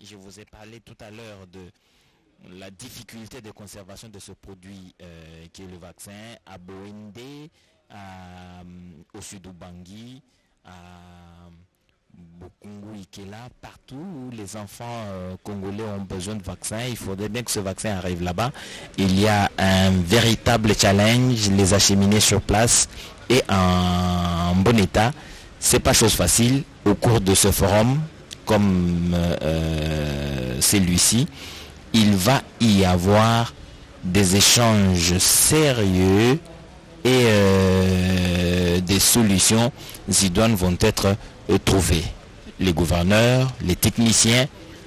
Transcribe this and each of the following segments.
je vous ai parlé tout à l'heure de la difficulté de conservation de ce produit qui est le vaccin à Boende, au sud d'Ubangi, à Bokungu, Ikela, partout où les enfants congolais ont besoin de vaccins. Il faudrait bien que ce vaccin arrive là-bas. Il y a un véritable challenge, les acheminer sur place et en bon état. C'est pas chose facile. Au cours de ce forum, comme celui-ci, il va y avoir des échanges sérieux et des solutions idoines vont être trouvées. Les gouverneurs, les techniciens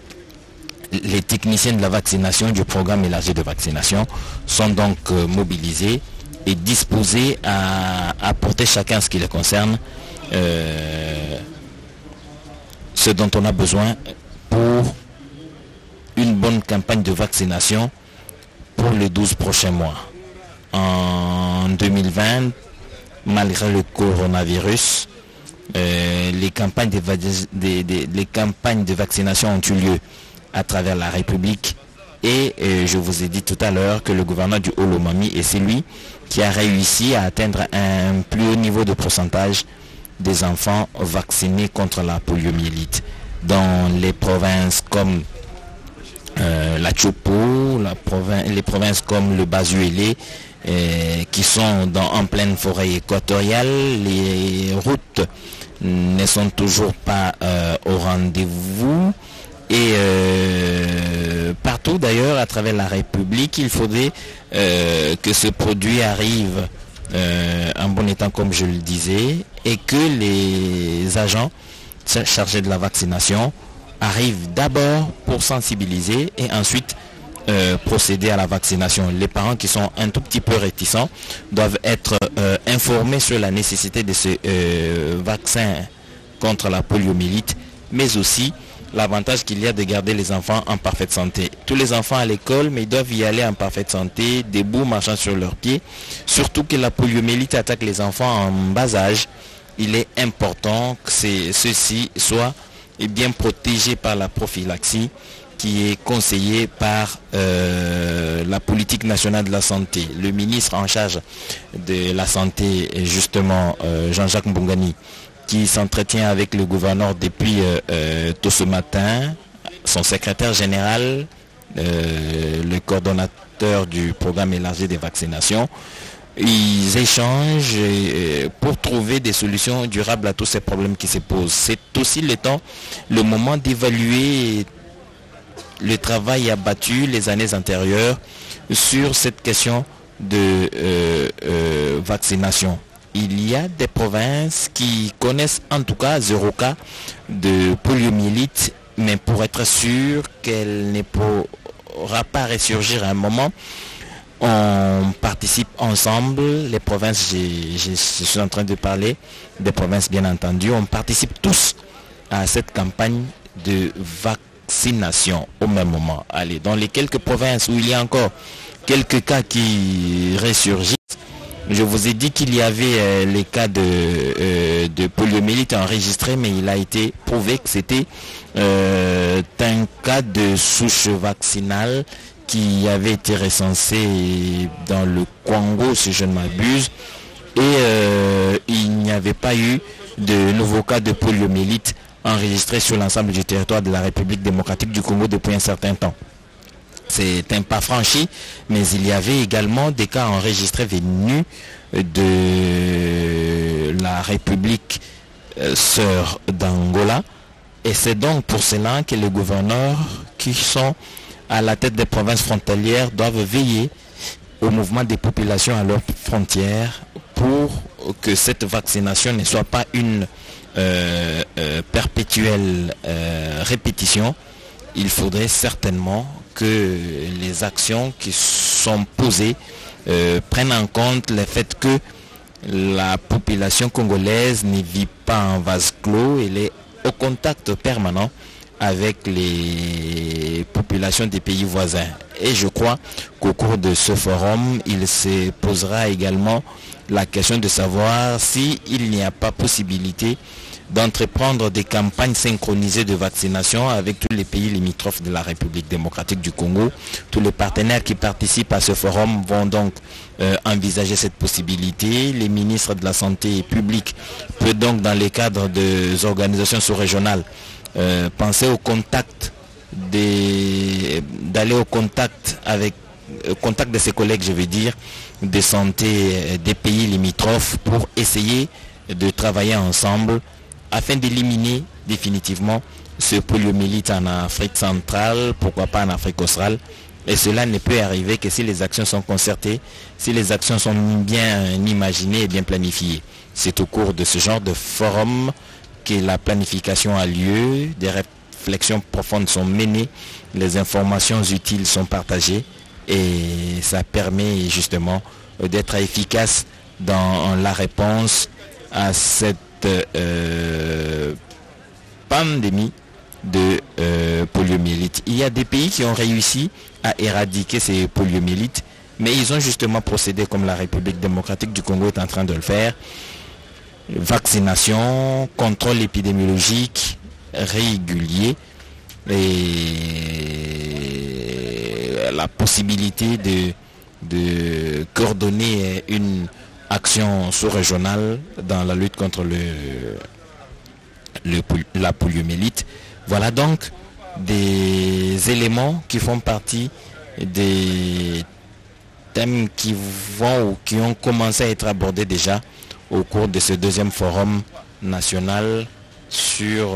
de la vaccination, du programme élargi de vaccination, sont donc mobilisés et disposés à apporter chacun ce qui les concerne, ce dont on a besoin pour une bonne campagne de vaccination pour les 12 prochains mois. En 2020, malgré le coronavirus, les campagnes de vaccination ont eu lieu à travers la République et je vous ai dit tout à l'heure que le gouverneur du Haut-Lomami est celui qui a réussi à atteindre un plus haut niveau de pourcentage des enfants vaccinés contre la poliomyélite. Dans les provinces comme la Chopo, les provinces comme le Basuélé, qui sont en pleine forêt équatoriale, les routes ne sont toujours pas au rendez-vous et partout d'ailleurs à travers la République, il faudrait que ce produit arrive en bon état comme je le disais et que les agents chargés de la vaccination arrivent d'abord pour sensibiliser et ensuite procéder à la vaccination. Les parents qui sont un tout petit peu réticents doivent être informés sur la nécessité de ce vaccin contre la poliomyélite, mais aussi l'avantage qu'il y a de garder les enfants en parfaite santé. Tous les enfants à l'école, mais ils doivent y aller en parfaite santé, debout, marchant sur leurs pieds. Surtout que la poliomyélite attaque les enfants en bas âge. Il est important que ceux-ci soient bien protégés par la prophylaxie qui est conseillée par la politique nationale de la santé. Le ministre en charge de la santé, justement, Jean-Jacques Mbongani, qui s'entretient avec le gouverneur depuis tôt ce matin, son secrétaire général, le coordonnateur du programme élargi des vaccinations. Ils échangent pour trouver des solutions durables à tous ces problèmes qui se posent. C'est aussi le moment d'évaluer le travail abattu les années antérieures sur cette question de vaccination. Il y a des provinces qui connaissent en tout cas 0 cas de poliomyélite, mais pour être sûr qu'elle ne pourra pas ressurgir à un moment, on participe ensemble, les provinces, je suis en train de parler des provinces bien entendu, on participe tous à cette campagne de vaccination au même moment. Allez, dans les quelques provinces où il y a encore quelques cas qui ressurgissent, je vous ai dit qu'il y avait les cas de poliomyélite enregistrés, mais il a été prouvé que c'était un cas de souche vaccinale qui avait été recensé dans le Congo, si je ne m'abuse, et il n'y avait pas eu de nouveaux cas de poliomyélite enregistrés sur l'ensemble du territoire de la République démocratique du Congo depuis un certain temps. C'est un pas franchi, mais il y avait également des cas enregistrés venus de la République sœur d'Angola. Et c'est donc pour cela que les gouverneurs qui sont à la tête des provinces frontalières doivent veiller au mouvement des populations à leurs frontières pour que cette vaccination ne soit pas une perpétuelle répétition. Il faudrait certainement que les actions qui sont posées prennent en compte le fait que la population congolaise ne vit pas en vase clos, elle est au contact permanent avec les populations des pays voisins. Et je crois qu'au cours de ce forum, il se posera également la question de savoir s'il n'y a pas possibilité d'entreprendre des campagnes synchronisées de vaccination avec tous les pays limitrophes de la République démocratique du Congo. Tous les partenaires qui participent à ce forum vont donc envisager cette possibilité. Les ministres de la Santé publique peuvent donc, dans les cadres des organisations sous-régionales, penser au contact d'aller au contact de ses collègues, je veux dire, de santé des pays limitrophes pour essayer de travailler ensemble afin d'éliminer définitivement ce poliomyélite en Afrique centrale, pourquoi pas en Afrique australe. Et cela ne peut arriver que si les actions sont concertées, si les actions sont bien imaginées et bien planifiées. C'est au cours de ce genre de forum que la planification a lieu, des réflexions profondes sont menées, les informations utiles sont partagées et ça permet justement d'être efficace dans la réponse à cette pandémie de poliomyélite. Il y a des pays qui ont réussi à éradiquer ces poliomyélites, mais ils ont justement procédé comme la République démocratique du Congo est en train de le faire. Vaccination, contrôle épidémiologique régulier et la possibilité de coordonner une action sous-régionale dans la lutte contre la poliomyélite. Voilà donc des éléments qui font partie des thèmes qui vont ou qui ont commencé à être abordés déjà au cours de ce deuxième forum national sur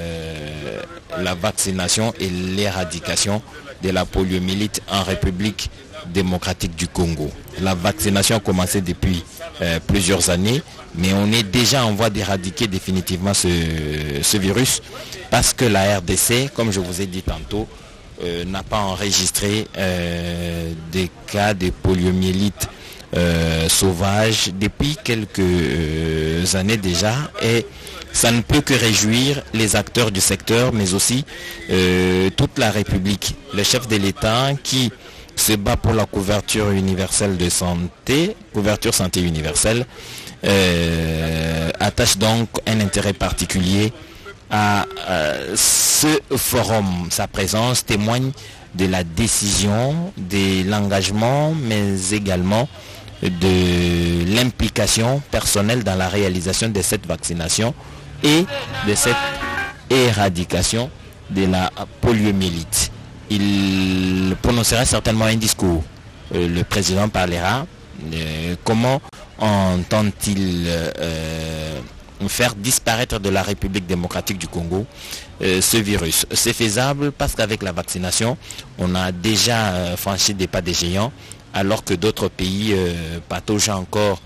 la vaccination et l'éradication de la poliomyélite en République démocratique du Congo. La vaccination a commencé depuis plusieurs années, mais on est déjà en voie d'éradiquer définitivement ce virus parce que la RDC, comme je vous ai dit tantôt, n'a pas enregistré des cas de poliomyélite sauvage depuis quelques années déjà, et ça ne peut que réjouir les acteurs du secteur, mais aussi toute la République. Le chef de l'État qui se bat pour la couverture universelle de santé, couverture santé universelle, attache donc un intérêt particulier à ce forum. Sa présence témoigne de la décision, de l'engagement, mais également de l'implication personnelle dans la réalisation de cette vaccination et de cette éradication de la poliomyélite. Il prononcera certainement un discours. Le président parlera. Comment entend-il faire disparaître de la République démocratique du Congo ce virus? C'est faisable parce qu'avec la vaccination, on a déjà franchi des pas des géants, alors que d'autres pays pataugent encore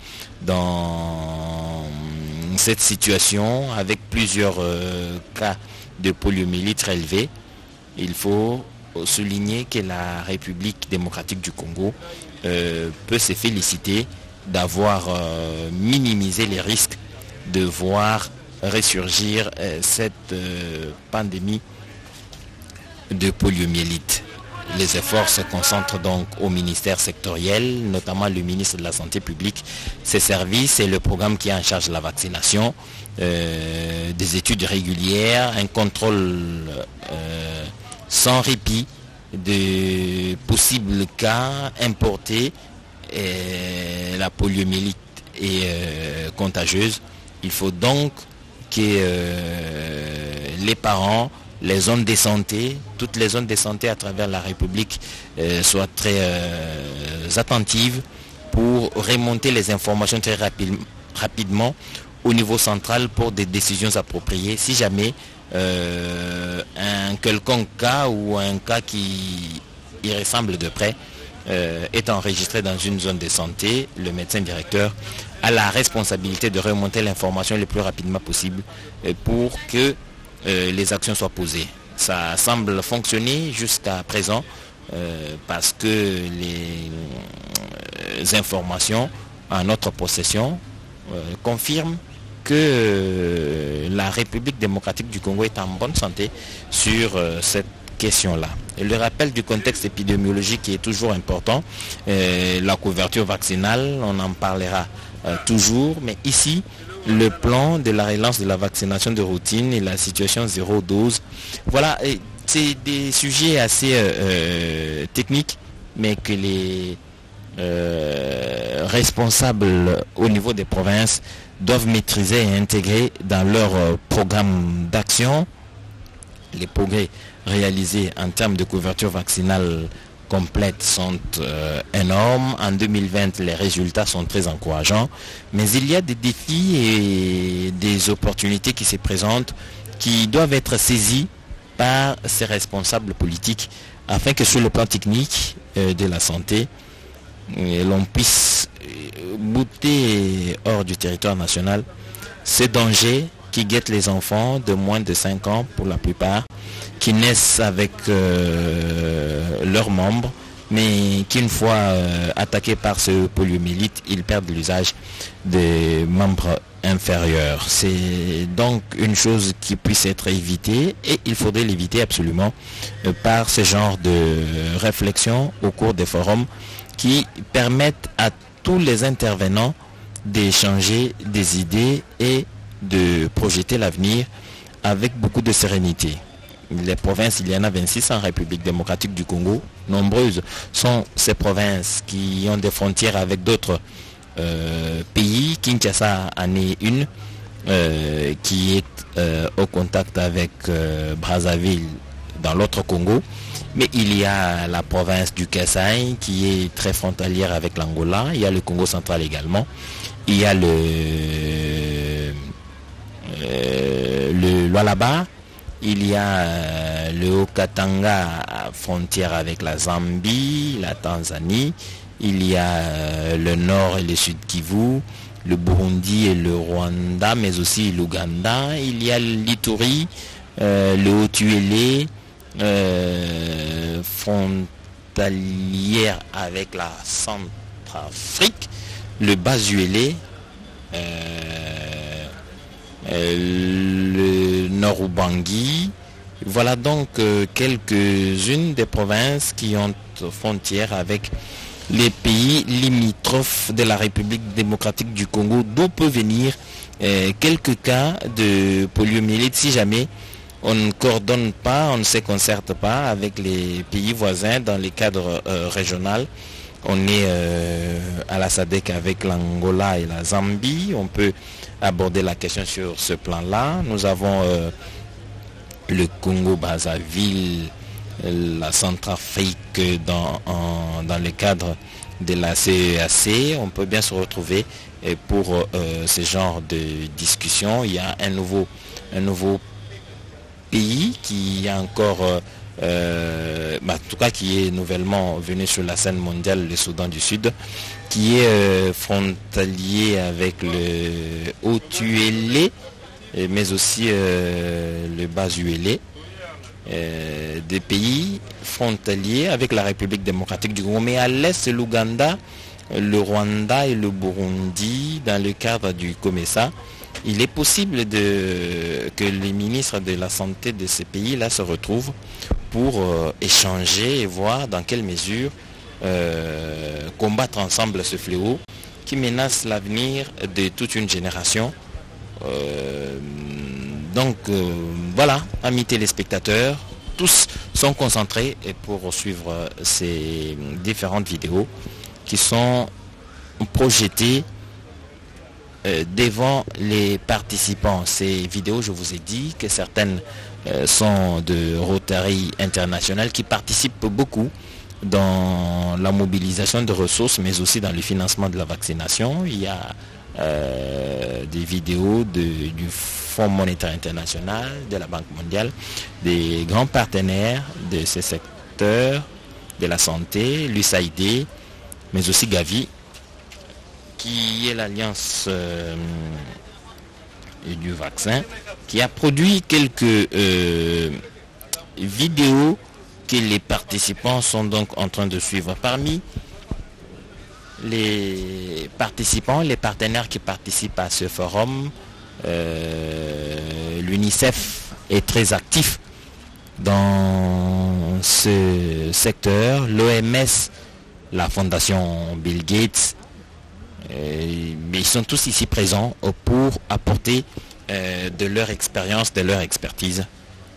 dans cette situation avec plusieurs cas de poliomyélite élevés. Il faut souligner que la République démocratique du Congo peut se féliciter d'avoir minimisé les risques de voir ressurgir cette pandémie de poliomyélite. Les efforts se concentrent donc au ministère sectoriel, notamment le ministre de la Santé publique, ses services et le programme qui est en charge de la vaccination, des études régulières, un contrôle sans répit de possibles cas importés. La poliomyélite est contagieuse. Il faut donc que les parents, les zones de santé, toutes les zones de santé à travers la République soient très attentives pour remonter les informations très rapidement au niveau central pour des décisions appropriées. Si jamais un quelconque cas ou un cas qui y ressemble de près est enregistré dans une zone de santé, le médecin directeur a la responsabilité de remonter l'information le plus rapidement possible pour que les actions soient posées. Ça semble fonctionner jusqu'à présent parce que les informations en notre possession confirment que la République démocratique du Congo est en bonne santé sur cette question-là. Et le rappel du contexte épidémiologique est toujours important. La couverture vaccinale, on en parlera toujours, mais ici, le plan de la relance de la vaccination de routine et la situation zéro dose. Voilà, c'est des sujets assez techniques, mais que les responsables au niveau des provinces doivent maîtriser et intégrer dans leur programme d'action. Les progrès réalisés en termes de couverture vaccinale complète sont énormes. En 2020, les résultats sont très encourageants. Mais il y a des défis et des opportunités qui se présentent qui doivent être saisis par ces responsables politiques afin que sur le plan technique de la santé, l'on puisse bouter hors du territoire national ces dangers qui guettent les enfants de moins de 5 ans pour la plupart, qui naissent avec leurs membres, mais qu'une fois attaqués par ce poliomyélite, ils perdent l'usage des membres inférieurs. C'est donc une chose qui puisse être évitée et il faudrait l'éviter absolument par ce genre de réflexion au cours des forums qui permettent à tous les intervenants d'échanger des idées et de projeter l'avenir avec beaucoup de sérénité. Les provinces, il y en a 26 en République démocratique du Congo. Nombreuses sont ces provinces qui ont des frontières avec d'autres pays. Kinshasa en est une qui est au contact avec Brazzaville dans l'autre Congo. Mais il y a la province du Kasaï qui est très frontalière avec l'Angola. Il y a le Congo central également. Il y a le Lualaba. Il y a le Haut-Katanga, frontière avec la Zambie, la Tanzanie. Il y a le Nord et le Sud Kivu, le Burundi et le Rwanda, mais aussi l'Ouganda. Il y a l'Ituri, le Haut-Uélé, frontalière avec la Centrafrique, le Bas-Uélé, le Nord-Ubangui. Voilà donc quelques-unes des provinces qui ont frontière avec les pays limitrophes de la République démocratique du Congo, d'où peut venir quelques cas de poliomyélite si jamais on ne coordonne pas, on ne se concerte pas avec les pays voisins dans les cadres régionaux. On est à la SADC avec l'Angola et la Zambie. On peut aborder la question sur ce plan-là. Nous avons le Congo-Brazzaville, la Centrafrique dans le cadre de la CEAC. On peut bien se retrouver pour ce genre de discussion. Il y a un nouveau pays qui est encore en tout cas qui est nouvellement venu sur la scène mondiale, le Soudan du Sud, qui est frontalier avec le Haut-Uélé, mais aussi le Bas-Uélé, des pays frontaliers avec la République démocratique du Congo. Mais à l'est, c'est l'Ouganda, le Rwanda et le Burundi dans le cadre du COMESA. Il est possible que les ministres de la Santé de ces pays-là se retrouvent pour échanger et voir dans quelle mesure combattre ensemble ce fléau qui menace l'avenir de toute une génération. Voilà, amis téléspectateurs, tous sont concentrés pour suivre ces différentes vidéos qui sont projetées devant les participants. Ces vidéos, je vous ai dit que certaines sont de Rotary International qui participent beaucoup dans la mobilisation de ressources, mais aussi dans le financement de la vaccination. Il y a des vidéos du Fonds monétaire international, de la Banque mondiale, des grands partenaires de ces secteurs de la santé, l'USAID, mais aussi Gavi, qui est l'alliance du vaccin, qui a produit quelques vidéos que les participants sont donc en train de suivre. Parmi les participants, les partenaires qui participent à ce forum, l'UNICEF est très actif dans ce secteur, l'OMS, la fondation Bill Gates, mais ils sont tous ici présents pour apporter de leur expérience, de leur expertise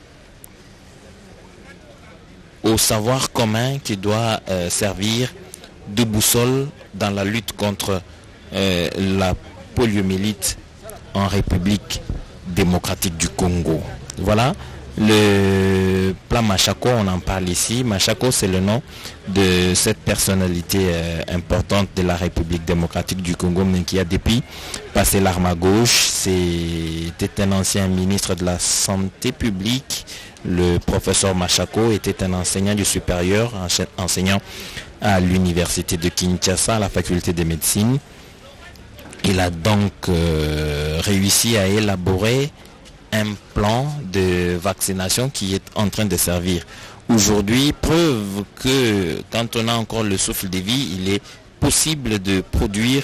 au savoir commun qui doit servir de boussole dans la lutte contre la poliomyélite en République démocratique du Congo. Voilà, le plan Machako, on en parle ici. Machako, c'est le nom de cette personnalité importante de la République démocratique du Congo, mais qui a depuis passé l'arme à gauche. C'était un ancien ministre de la Santé publique. Le professeur Machako était un enseignant du supérieur, enseignant à l'université de Kinshasa, à la faculté de médecine. Il a donc réussi à élaborer un plan de vaccination qui est en train de servir. Aujourd'hui, preuve que quand on a encore le souffle de vie, il est possible de produire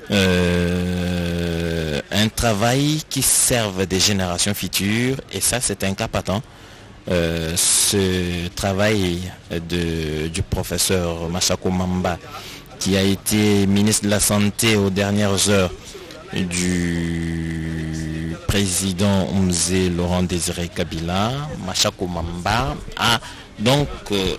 un travail qui serve des générations futures, et ça c'est un cas patent. Ce travail du professeur Machako Mamba, qui a été ministre de la Santé aux dernières heures du président Mzee Laurent Désiré Kabila, Machako Mamba a donc,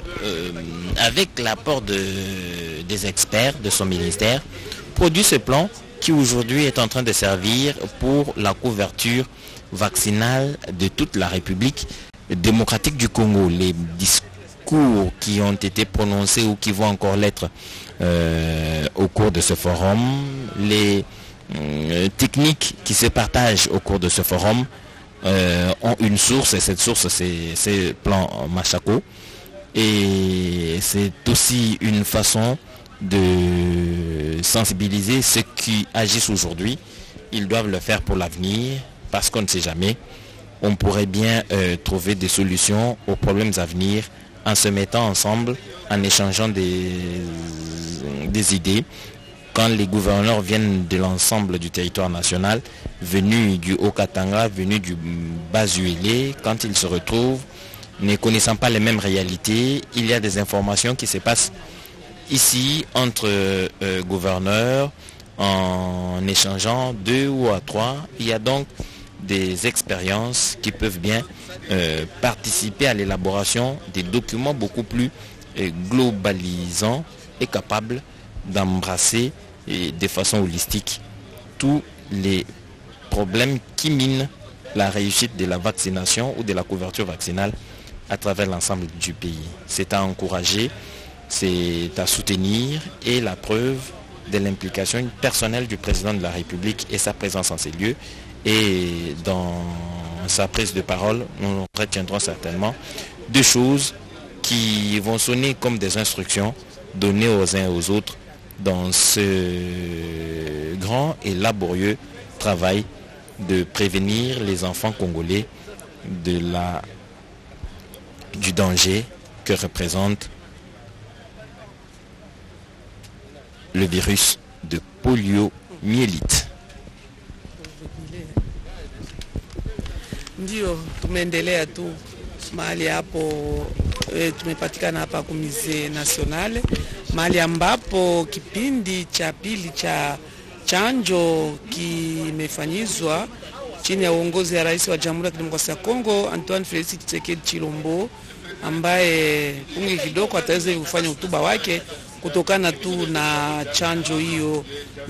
avec l'apport des experts de son ministère, produit ce plan qui aujourd'hui est en train de servir pour la couverture vaccinale de toute la République démocratique du Congo. Les discours qui ont été prononcés ou qui vont encore l'être au cours de ce forum, les techniques qui se partagent au cours de ce forum ont une source, et cette source c'est le plan Machako, et c'est aussi une façon de sensibiliser ceux qui agissent aujourd'hui. Ils doivent le faire pour l'avenir, parce qu'on ne sait jamais. On pourrait bien trouver des solutions aux problèmes à venir en se mettant ensemble, en échangeant des idées. Quand les gouverneurs viennent de l'ensemble du territoire national, venus du Haut-Katanga, venus du Bas-Uélé, quand ils se retrouvent, ne connaissant pas les mêmes réalités, il y a des informations qui se passent ici entre gouverneurs, en échangeant 2 ou à 3. Il y a donc des expériences qui peuvent bien participer à l'élaboration des documents beaucoup plus globalisants et capables d'embrasser de façon holistique tous les problèmes qui minent la réussite de la vaccination ou de la couverture vaccinale à travers l'ensemble du pays. C'est à encourager, c'est à soutenir, et la preuve de l'implication personnelle du président de la République et sa présence en ces lieux. Et dans sa prise de parole, nous retiendrons certainement 2 choses qui vont sonner comme des instructions données aux uns et aux autres dans ce grand et laborieux travail de prévenir les enfants congolais du danger que représente le virus de poliomyélite. Ndio tumeendelea tu mahali hapo, tumepatikana hapa Musée National, mahali ambapo kipindi cha pili cha chanjo kimefanyizwa chini ya uongozi ya Rais wa Jamhuri ya Kidemokrasia ya Kongo Antoine Felix Tshisekedi Tshilombo, ambaye pungi kidogo ataweza kufanya hotuba wake kutokana tu na chanjo hiyo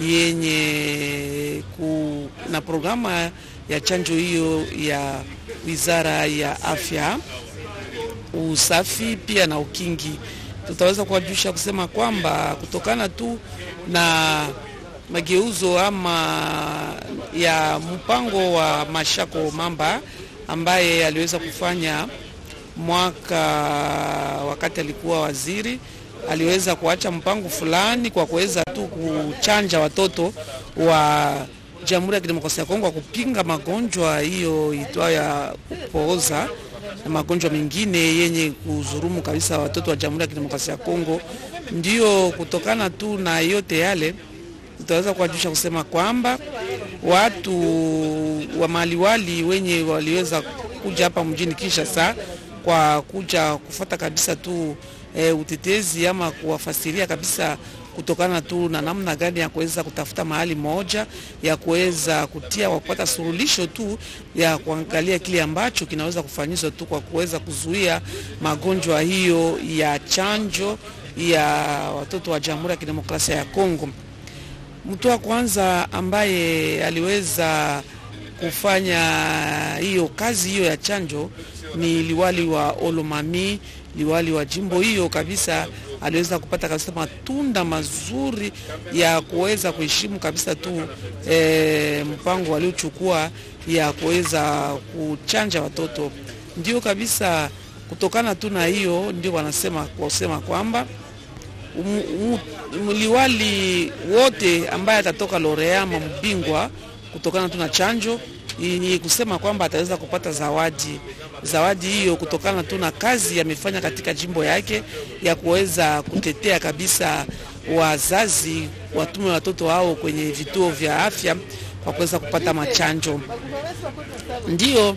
yenye na programa ya chanjo hiyo ya Wizara ya Afya, Usafi pia na Ukingi. Tutaweza kuwajulisha kusema kwamba kutokana tu na mageuzo ama ya mpango wa Machako Mamba ambaye aliweza kufanya mwaka wakati alikuwa waziri, aliweza kuacha mpango fulani kwa kuweza tu kuchanja watoto wa Jamhuri ya Kidemokrasia ya Kongo kupinga magonjwa hiyo itwayo ya kupooza na magonjwa mengine yenye kuzurumu kabisa watoto wa Jamhuri ya Kidemokrasia ya Kongo. Ndio kutokana tu na yote yale, tutaweza kuwajulisha kusema kwamba watu wa maliwali wenye waliweza kuja hapa mjini Kinshasa kwa kuja kufuata kabisa tu utetezi ama kuwafasiria kabisa kutokana tu na namna gani ya kuweza kutafuta mahali moja ya kuweza kutia wa kupata suluhisho tu ya kuangalia kile ambacho kinaweza kufanyizwa tu kwa kuweza kuzuia magonjwa hiyo ya chanjo ya watoto wa Jamhuri ya Kidemokrasia ya Kongo. Mtu wa kwanza ambaye aliweza kufanya hiyo kazi hiyo ya chanjo ni liwali wa Olomami, liwali wa jimbo hiyo kabisa. Aliweza kupata kabisa matunda mazuri ya kuweza kuheshimu kabisa tu mpango waliochukua ya kuweza kuchanja watoto. Ndio kabisa, kutokana tu na hiyo ndio wanasema kwamba liwali wote ambaye atatoka Loreama mbingwa kutokana tu na chanjo ni kusema kwamba ataweza kupata zawadi hiyo kutokana tu na kazi amefanya katika jimbo yake ya kuweza kutetea kabisa wazazi watume watoto wao kwenye vituo vya afya kwa kuweza kupata machanjo. Ndio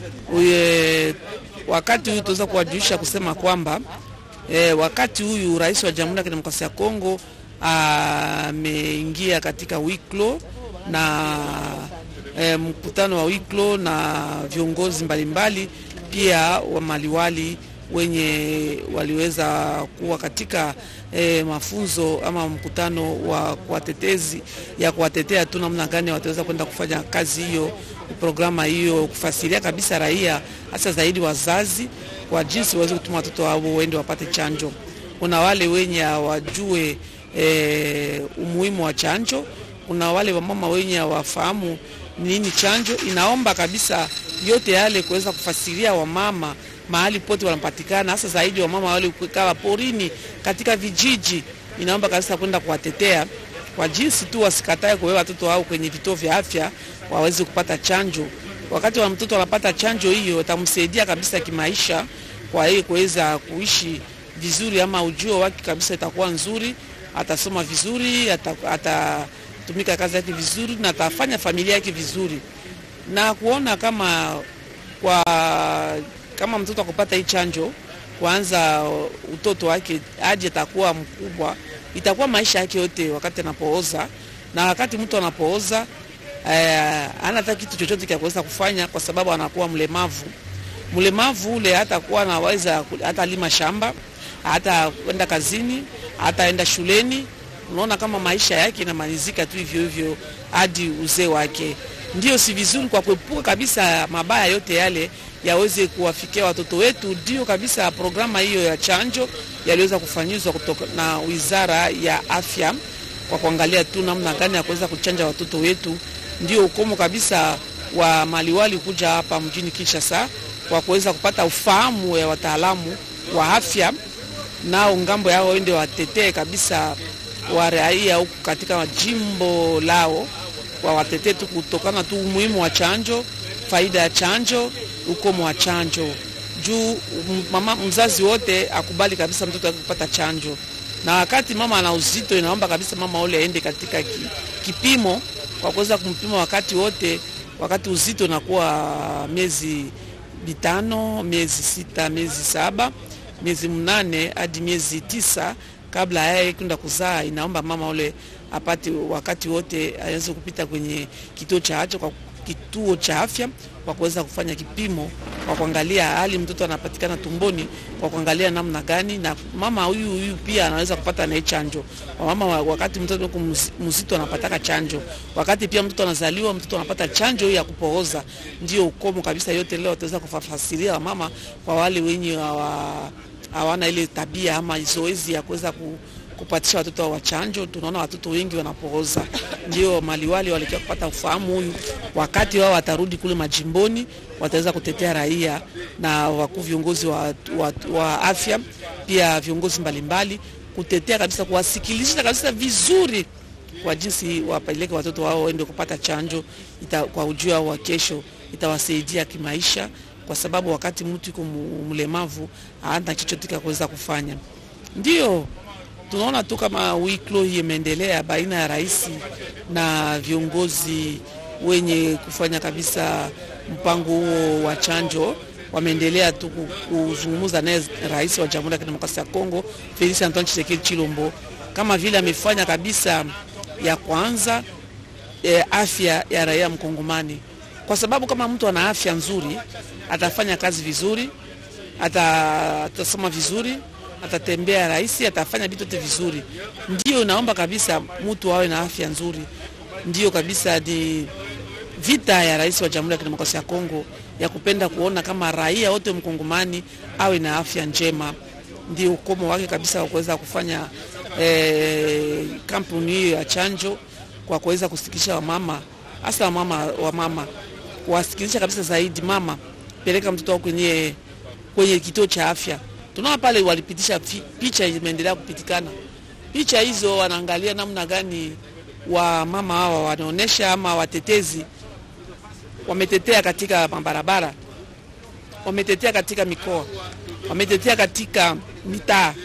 wakati huyu tuweza kuwajulisha kusema kwamba wakati huyu rais wa Jamhuri ya Kidemokrasia ya Kongo ameingia katika wiklo na mkutano wa wiklo na viongozi mbalimbali pia wa maliwali wenye waliweza kuwa katika mafunzo ama mkutano wa kuwatetezi ya kuwatetea tu namna gani wataweza kwenda kufanya kazi hiyo, programa hiyo, kufasiria kabisa raia hasa zaidi wazazi kwa jinsi waweze kutuma watoto wao waende wapate chanjo. Kuna wale wenye wajue umuhimu wa chanjo, kuna wale wamama wenye wafahamu nini chanjo. Inaomba kabisa yote yale kuweza kufasiria wamama mahali pote wanapatikana, hasa zaidi wamama wale kukaa porini katika vijiji. Inaomba kabisa kwenda kuwatetea kwa jinsi tu wasikatae kuwewa watoto wao kwenye vituo vya afya waweze kupata chanjo. Wakati wa mtoto anapata chanjo hiyo itamsaidia kabisa kimaisha, kwa hiyo kuweza kuishi vizuri ama ujio wake kabisa itakuwa nzuri, atasoma vizuri, atatumika kazi yake vizuri na atafanya familia yake vizuri. Na kuona kama mtoto akupata hii chanjo kwanza utoto wake hadi atakuwa mkubwa, itakuwa maisha yake yote wakati anapooza. Na wakati mtu anapooza hana kitu chochote cha kuweza kufanya kwa sababu anakuwa mlemavu ule, hatakuwa anaweza hata lima shamba, hata kwenda kazini, hata enda shuleni. Unaona kama maisha yake inamalizika tu hivyo hadi uzee wake. Ndio si vizuri kwa kuepuka kabisa mabaya yote yale yaweze kuwafikia watoto wetu. Ndio kabisa programa hiyo ya chanjo yaliweza kufanyizwa kutoka na Wizara ya Afya kwa kuangalia tu namna gani ya kuweza kuchanja watoto wetu. Ndio ukomo kabisa wa maliwali kuja hapa mjini Kinshasa kwa kuweza kupata ufahamu ya wataalamu wa afya, nao ngambo yao waende watetee kabisa wa raia huku katika jimbo lao, kwa watetee tu kutokana tu umuhimu wa chanjo, faida ya chanjo, ukomo wa chanjo. Juu mzazi wote akubali kabisa mtoto akipata chanjo. Na wakati mama ana uzito, inaomba kabisa mama ule aende katika kipimo kwa kuweza kumpima wakati wote, wakati uzito unakuwa miezi 5, miezi 6, miezi 7, miezi 8 hadi miezi 9 kabla yeye kwenda kuzaa. Inaomba mama ule apate wakati wote aweze kupita kwenye kituo cha afya kwa kuweza kufanya kipimo kwa kuangalia hali mtoto anapatikana tumboni, kwa kuangalia namna gani na mama huyu pia anaweza kupata na chanjo. Kwa mama wakati mtoto mzito anapata chanjo, wakati pia mtoto anazaliwa mtoto anapata chanjo ya kupooza. Ndio ukomo kabisa yote leo tutaweza kufasiria mama kwa wale wenye hawana ile tabia ama zoezi ya kuweza kupatisha watoto wa chanjo. Tunaona watoto wengi wanapooza. Ndio maliwali walikia kupata ufahamu huyu, wakati wao watarudi kule majimboni wataweza kutetea raia na wakuu viongozi wa afya, pia viongozi mbalimbali kutetea kabisa, kuwasikiliza kabisa vizuri kwa jinsi wapeleke watoto wao waende kupata chanjo. Kwa ujio wa kesho itawasaidia kimaisha, kwa sababu wakati mtu yuko mlemavu hana chochote cha kuweza kufanya. Ndio tunaona tu kama wiklo hii imeendelea baina ya rais na viongozi wenye kufanya kabisa mpango huo wa chanjo. Wameendelea tu kuzungumza naye rais wa Jamhuri ya Kidemokrasia ya Kongo Felix Antoine Tshisekedi Chilombo kama vile amefanya kabisa ya kwanza afya ya raia mkongomani, kwa sababu kama mtu ana afya nzuri atafanya kazi vizuri, atasoma vizuri, atatembea rahisi, atafanya vitu vizuri. Ndio naomba kabisa mtu awe na afya nzuri. Ndio kabisa di vita ya rais wa Jamhuri ya Kidemokrasia ya Kongo ya kupenda kuona kama raia wote mkongomani awe na afya njema. Ndio ukomo wake kabisa wa kuweza kufanya kampuni hiyo ya chanjo, kwa kuweza kusikisha wamama, hasa wamama kuwasikilizisha kabisa zaidi, mama peleka mtoto wako kwenye kituo cha afya. Tunaona pale walipitisha picha, imeendelea kupitikana picha hizo, wanaangalia namna gani wa mama hawa wanaonesha ama watetezi wametetea katika barabara, wametetea katika mikoa, wametetea katika mitaa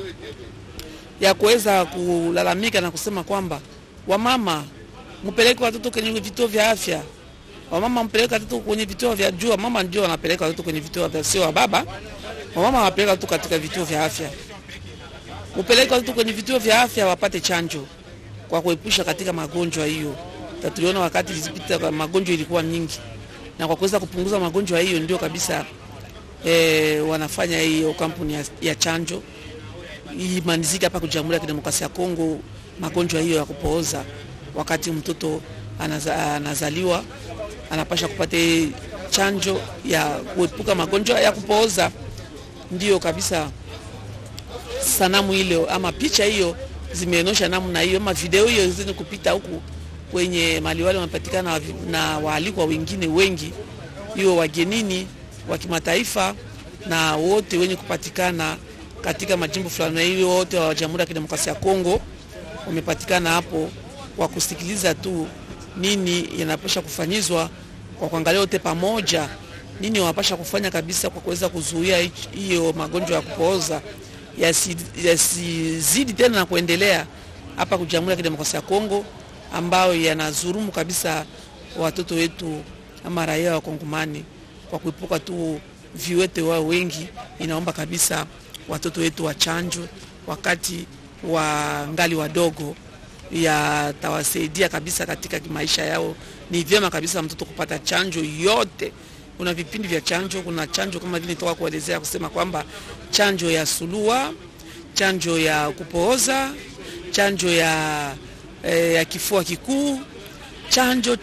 ya kuweza kulalamika na kusema kwamba wamama mpeleke watoto kwenye vituo vya afya, wamama mpeleke watoto kwenye vituo vya jua. Mama ndio wanapeleka watoto kwenye vituo vya, sio baba. Wamama wanapeleka watoto katika vituo vya afya, mpeleke watoto kwenye vituo vya afya wapate chanjo kwa kuepusha katika magonjwa hiyo. Tuliona wakati zilipita magonjwa ilikuwa nyingi, na kwa kuweza kupunguza magonjwa hiyo ndio kabisa wanafanya hiyo kampuni ya chanjo imanizika hapa kwa Jamhuri ya Kidemokrasia ya Kongo. Magonjwa hiyo ya kupooza, wakati mtoto anazaliwa anapasha kupata chanjo ya kuepuka magonjwa ya kupooza. Ndio kabisa sanamu ile ama picha hiyo zimeonyesha namna hiyo, ama video hiyo zini kupita huku kwenye maliwali wanapatikana na waalikwa wengine wengi, hiyo wagenini wa kimataifa na wote wenye kupatikana katika majimbo fulani, hiyo wote wa Jamhuri ya Kidemokrasia ya Kongo wamepatikana hapo kwa kusikiliza tu nini yanapaswa kufanyizwa, kwa kuangalia wote pamoja nini wanapaswa kufanya kabisa kwa kuweza kuzuia hiyo magonjwa ya kupooza yasizidi tena na kuendelea hapa kwa Jamhuri ya Kidemokrasia ya Kongo, ambao yanazurumu kabisa watoto wetu ama raia wa Kongomani. Kwa kuepuka tu viwete wao wengi, inaomba kabisa watoto wetu wachanjwe wakati wa ngali wadogo, yatawasaidia kabisa katika maisha yao. Ni vyema kabisa mtoto kupata chanjo yote. Kuna vipindi vya chanjo, kuna chanjo kama vile nitoka kuelezea kusema kwamba chanjo ya sulua, chanjo ya kupooza, chanjo ya kifua kikuu, chanjo.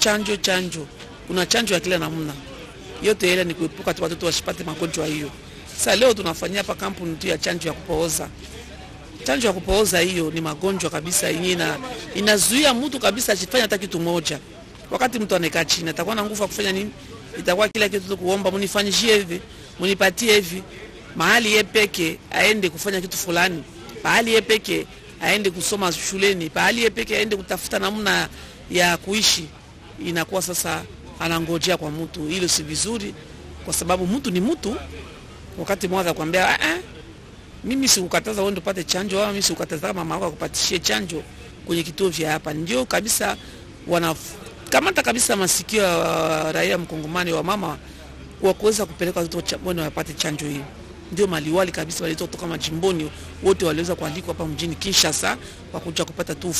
Kuna chanjo ya kila namna. Yote ile ni kuepuka tu watoto wasipate magonjwa hiyo. Sasa leo tunafanyia hapa kampuni tu ya chanjo ya kupooza. Chanjo ya kupooza hiyo ni magonjwa kabisa yenyewe inazuia mtu kabisa asifanye hata kitu moja. Wakati mtu anakaa chini atakuwa na nguvu ya kufanya nini? Itakuwa kila kitu tu kuomba munifanyishie hivi, munipatie hivi. Mahali yeye peke aende kufanya kitu fulani, mahali yeye peke aende kusoma shuleni, mahali yeye peke aende kutafuta namna ya kuishi, inakuwa sasa anangojea kwa mtu. Hilo si vizuri, kwa sababu mtu ni mtu. Wakati mmoja akwambia mimi sikukataza wewe upate chanjo, au mimi sikukataza mama yako akupatishie chanjo kwenye kituo vya hapa, ndio kabisa wanakamata kabisa masikio ya raia mkongomani wa mama kwa kuweza kupeleka watoto wapate chanjo hiyo. Ndio maliwali kabisa walitoka kutoka majimboni wote waliweza kuandikwa hapa mjini Kinshasa kwa kuja kupata tu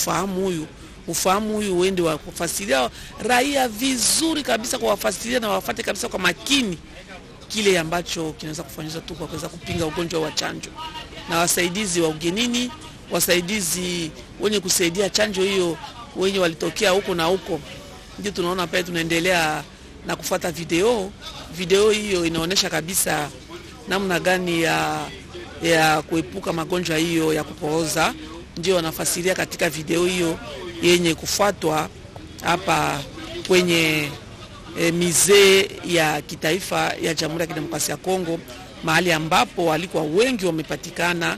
ufahamu huyu uende wa kufasiria raia vizuri kabisa, kwa wafasiria na wafate kabisa kwa makini kile ambacho kinaweza kufanywa tu kwa kuweza kupinga ugonjwa wa chanjo. Na wasaidizi wa ugenini, wasaidizi wenye kusaidia chanjo hiyo wenye walitokea huko na huko, ndio tunaona pale tunaendelea na kufuata video hiyo inaonyesha kabisa namna gani ya kuepuka magonjwa hiyo ya kupooza. Ndio wanafasiria katika video hiyo yenye kufuatwa hapa kwenye mizee ya kitaifa ya Jamhuri ya Kidemokrasia ya Kongo, mahali ambapo walikuwa wengi wamepatikana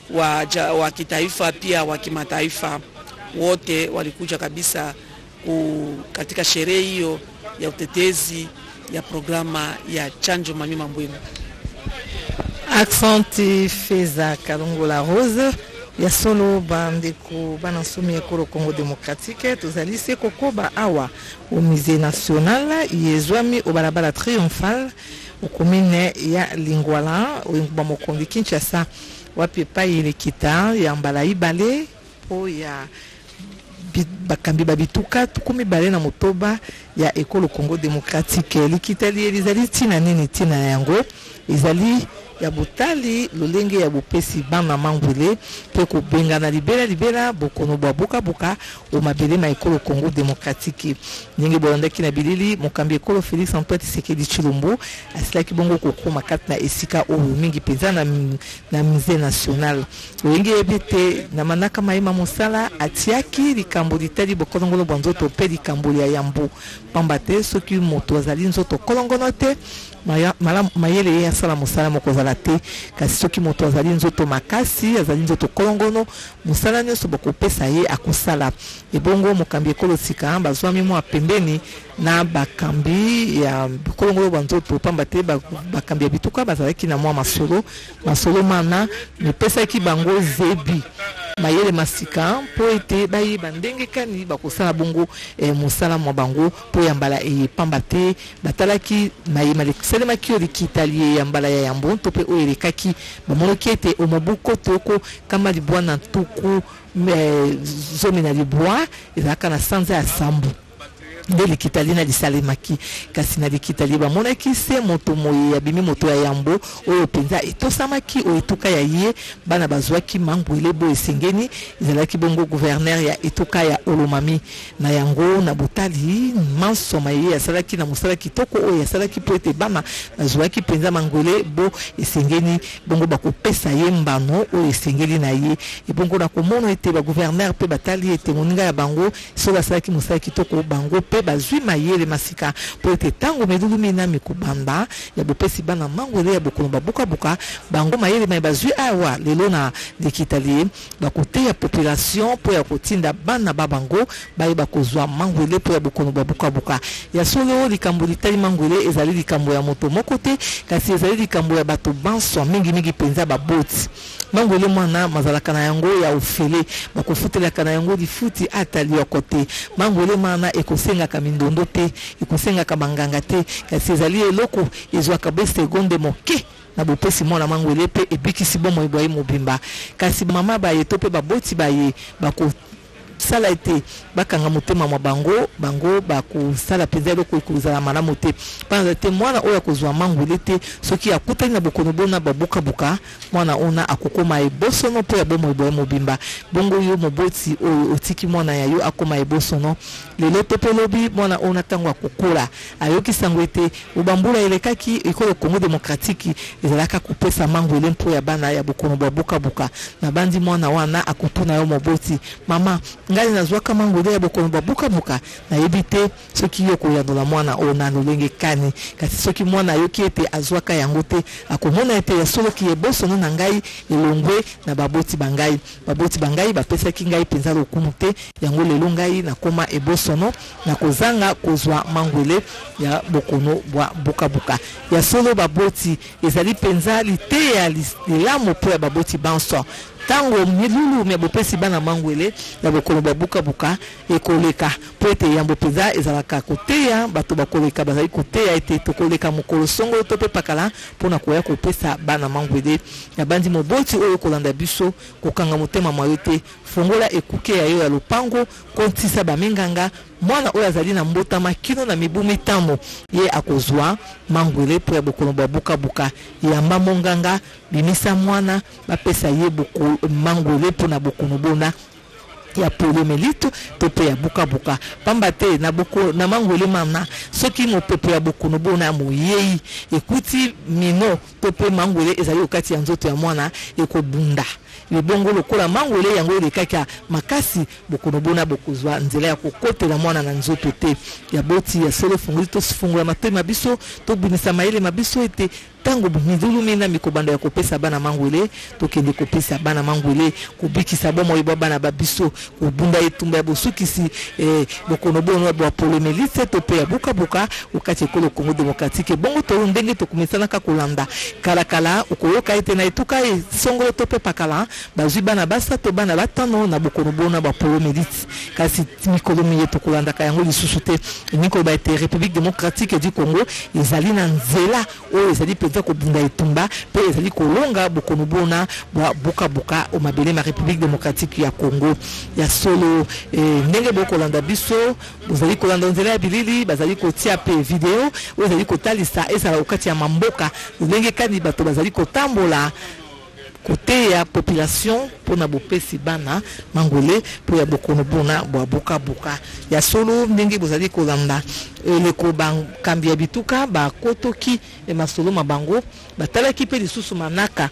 wa kitaifa pia wa kimataifa. Wote walikuja kabisa katika sherehe hiyo ya utetezi ya programa ya chanjo Manyuma Mbwino. Accent Feza Kalongola Rose ya solo bandeko banasumi ekolo Congo Démocratique tozali se kokoba awa au musée national yezwami au barabara triomphal au commune ya Lingwala au Mokombi Kinshasa wapi pa ile kita ya mbala ibale moko ya bakambi babituka tukumi bale na motoba ya ekolo Congo démocratique likitali elizali tina nini tina yango ezali ya botali lolenge ya bopesi bana mangwele pe ko benga na libera bokono bwa buka o mabele ma ekolo Congo démocratique ninge bolondaki na bilili mokambi ekolo Félix Antoine Tshisekedi Tshilombo asilaki bongo kokoma kati na esika o mingi penza na musée national lolenge ebete na manaka maima mosala atiaki likambo litali bokolongono bonzoto pe likambo ya yambo pambate soki moto azali nzoto kolongono te mayele ya sala musala mokozala te kasi soki moto azali nzoto makasi azali nzoto kolongono musala nyonso bakopesa ye akosala ebongo mokambi ekolo sika bazwami mwa pembeni na bakambi ya kolongono banzoto pamba te bakambi ya bituka bazalaki na mwa masolo mana mipesaki bango zebi mayele masika po ete bayeba ndenge kani bakosala bongo musala mwa bango po ya mbala pamba te batalaki mayema selemaki oyo likitali ya mbala ya yambo to pe oyo elekaki bamonaki ete omobuko toko kama libwa na ntuku zomi na libwa ezalaka na sanza ya sambu nde likitali na lisalemaki kasi na likitali bamonaki se moto moye abimi moto ya yambo oyo penza etosamaki oyo etuka ya ye bana bazwaki mangwele bo esengeni ezalaki bongo gouverneur ya etuka ya Olomami na yango na botali mansoma ye asalaki na mosala kitoko oyo asalaki po ete bana bazwaki penza mangwele bo esengeni bongo bakopesa ye mbano oyo esengeli na ye ebongo na komona ete ba gouverneur pe batali ete moninga ya bango so basalaki mosala kitoko bango pe bazwi mayele masika po ete tango medulu mina mikubanda ya bopesi bana mangwele ya bokono babuka bango mayele mai bazwi awa lelo na likitali bakote ya population po ya kotinda bana babango baye bakozwa mangwele po ya bokono babuka ya solo likambo litali mangwele ezali likambo ya moto moko te kasi ezali likambo ya bato banso mingi penza baboti mangwele mwana mazalaka na yango ya ofele bakofutelaka na yango lifuti atali ya kote mangwele mana ekosenga kamindondo te ekosenga kabanganga te kasi ezali eloko ezwaka be seconde moke na bopesi mwana mangwele pe ebikisi bomo ibwa mobimba kasi mama baye to pe baboti baye bako sala ete bakanga motema mwa bango bakosala penza eloko ekozala malamu te panza te mwana oyo akozwa mangwele te soki akutani na bokono bona babuka mwana ona akokoma ebosono mpo ya bomo eboye mobimba bongo yo moboti oyo otiki mwana ya yo akoma ebosono lelo to pe lobi mwana ona ntango akokola ayoki sango ete obambula elekaki ekolo Congo démocratique ezalaka kopesa mangwele mpo ya bana ya bokono babuka na bandi mwana wana akotuna yo moboti mama ngali nazwaka mangwele ya bokono babuka na yebite soki yo koyandola mwana ona lolenge kani kasi soki mwana yoki ete azwaka yango te akomona ete ya solo ki ebosono na ngai elongwe na baboti bangai bapesaki ngai penza lokumu te yango lelo ngai nakoma ebosono na kozanga kozwa mangwele ya bokono bwa buka ya solo baboti ezali penza lite ya lilamo po ya baboti banso tango milulu me bopesi bana mangwele ya bokono babuka ekoleka po ete yambo penza ezalaka koteya bato bakoleka bazali koteya ete tokoleka mokolo songo to pe pakala mpona koya kopesa bana mangwele ya bandi moboti oyo kolanda biso kokanga motema mwayo te fongola ekuke ya yo ya lopango kontisa bamenganga mwana oyo azali na mbotama kino na mibu mitamo ye akozwa mangwele po ya bokono babuka yamba monganga bimisa mwana bapesa ye mangwele po na bokono bona ya polomelito to pe ya buka pamba te na mangwele mana soki mopepe ya bokono bona moyei ekuti mino to pe mangwele ezali okati ya nzoto ya mwana ekobunda libongo lokola mangwele yango lekaka makasi bokono bona bokozwa nzela ya kokotela mwana na nzoto te ya boti ya solo funguli to sifungula matema biso to binisa mayele mabiso ete tango midulu mina mikobanda ya kopesa bana mangwele tokende kopesa bana mangwele kubikisa bomo ibo bana babiso kubunda etumba ya bosukisi bokono bono bwa polomelise to pe ya buka ukati ekolo Congo démocratique bongo to ndenge to kumesana ka kolanda kala ukoyoka ete na etuka songolo to pe pakala bazwi bana basa to bana batano na bokono bono bwa polomelise kasi mikolo miye to kolanda ka yango lisusu te niko ba ete République démocratique du Congo ezali na nzela o ezali pe koza kobunda etumba pe ezali kolonga bokono bona buka buka o mabele ma République démocratique ya Congo ya solo ndenge bokolanda biso bozali kolanda nzela ya bilili bazali kotia pe video ozali kotalisa ezala okati ya mamboka ndenge kani bato bazali kotambola côté ya population pour na bopesi bana mangole pour ya bokono bona buka buka ya solo ndenge bozali kolanda le koban kambia bituka ba kotoki e masolo mabango batalaki pe lisusu manaka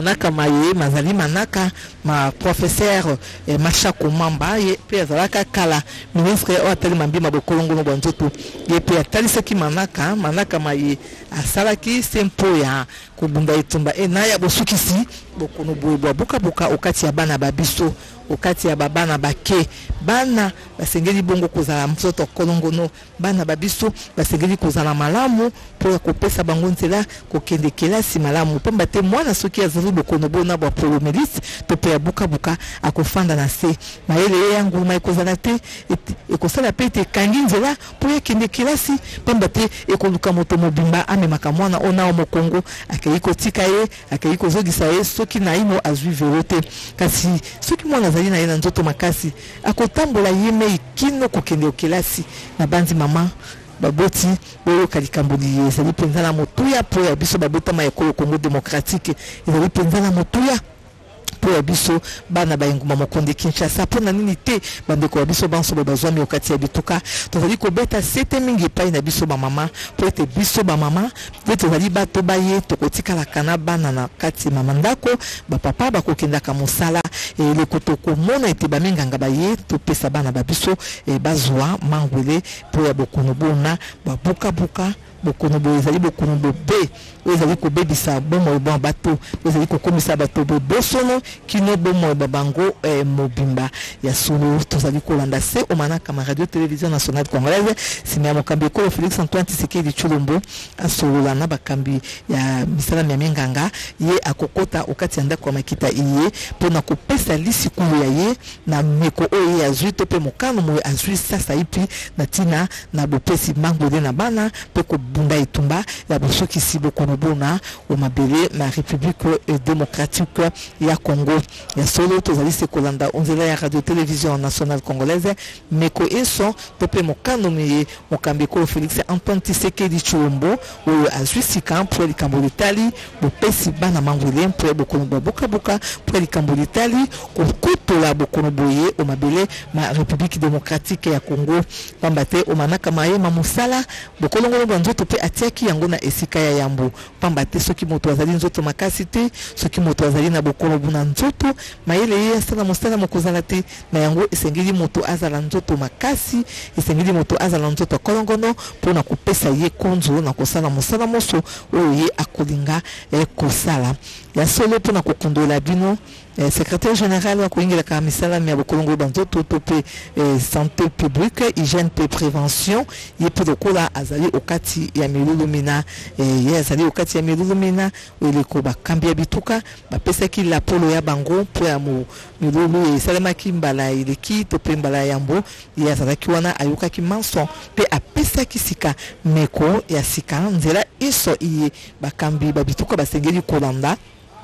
maye mazali manaka ma professeur Macha Komamba ye pe azalaka kala ministre o atali mambi mabokolongo no banzoto ye pe atalisaki manaka maye asalaki sempo ya kobunda etumba na ya bosukisi bokono boye buka buka okati ya bana babiso okati ya babana bake bana basengeli bongo kozala msoto kolongono bana babiso basengeli kozala malamu pour kopesa bango nzela kokende kelasi malamu pamba te mwana soki azali bokono bona ba polomelis to pe ya buka buka akofanda na se mayele yangu mai kozala te ekosala pe te kangi nzela pour ekende kelasi pamba te ekoluka moto mobimba amemaka mwana ona o mokongo akei kotika ye akei kozogisa ye soki na ino azwi verote kasi soki mwana azali na ye na nzoto makasi akotambola ye me kino kokende okelasi na banzi mama baboti boyo kalikamboli ezali penza na motuya po ya biso babotama ya Congo démocratique ezali penza na motuya po ya biso bana bayenguma mokonde Kinshasa po na nini te bandeko ya biso banso bazwami okati ya bituka tozali kobeta sete mingi pai na biso ba mama po ete biso ba mama te tozali bato baye tokotikala kana bana na kati mama ndako ba papa bakokendaka mosala le kotoko mona ete bamenganga baye topesa bana babiso bazwa mangwele po ya bokono bona babuka buka bokono bo ezali bokono bo be ezali ko bebisa bomo bon bato ezali ko komisa bato bo bosono kino bomo babango mobimba ya solo tozali ko landa se o manaka ma radio télévision nationale congolaise simya mokambi ko Félix Antoine Tshisekedi Tshilombo asolola na bakambi ya misala ya menganga ye akokota okati anda kwa makita iye pona kopesa lisikulu ya ye na meko oye azwi to pe mokano mo azwi sasa ipi na tina na bopesi mangole na bana pe ko bunda etumba ya bosoki sibo konobona o mabele na République démocratique ya Congo ya solo tozali se kolanda onzela ya radio télévision nationale congolaise meko eso tope mokano meye mokambi ko Félix Antoine Tshisekedi Tshilombo o azwisika pour likambo litali bopesi bana mangole pour bokono buka buka pour likambo litali kokotola bokono boye o mabele ma République démocratique ya Congo pambate o manaka maye mamusala bokolongo banzo tope atiaki yango na esika ya yambo pambate soki moto azali nzoto makasi te soki moto azali na bokono buna nzoto mayele ye asala mosala mokozala te na yango esengeli moto azala nzoto makasi esengeli moto azala nzoto kolongono pona kopesa ye konzo na kosala mosala moso oyo ye akolinga kosala ya solo pona kokondola bino secrétaire général wa koingela ka misala mi abokolongo banzoto tope santé publique hygiène et prévention ye podokola azali okati ya milulumina ye azali okati ya milulumina ele ko bakambia bituka bapesaki la polo ya bango po ya milulu esalemaki mbala ileki tope mbala yambo ye azalaki wana ayokaki manson pe apesaki sika meko ya sika nzela iso iye bakambi babituka basengeli kolanda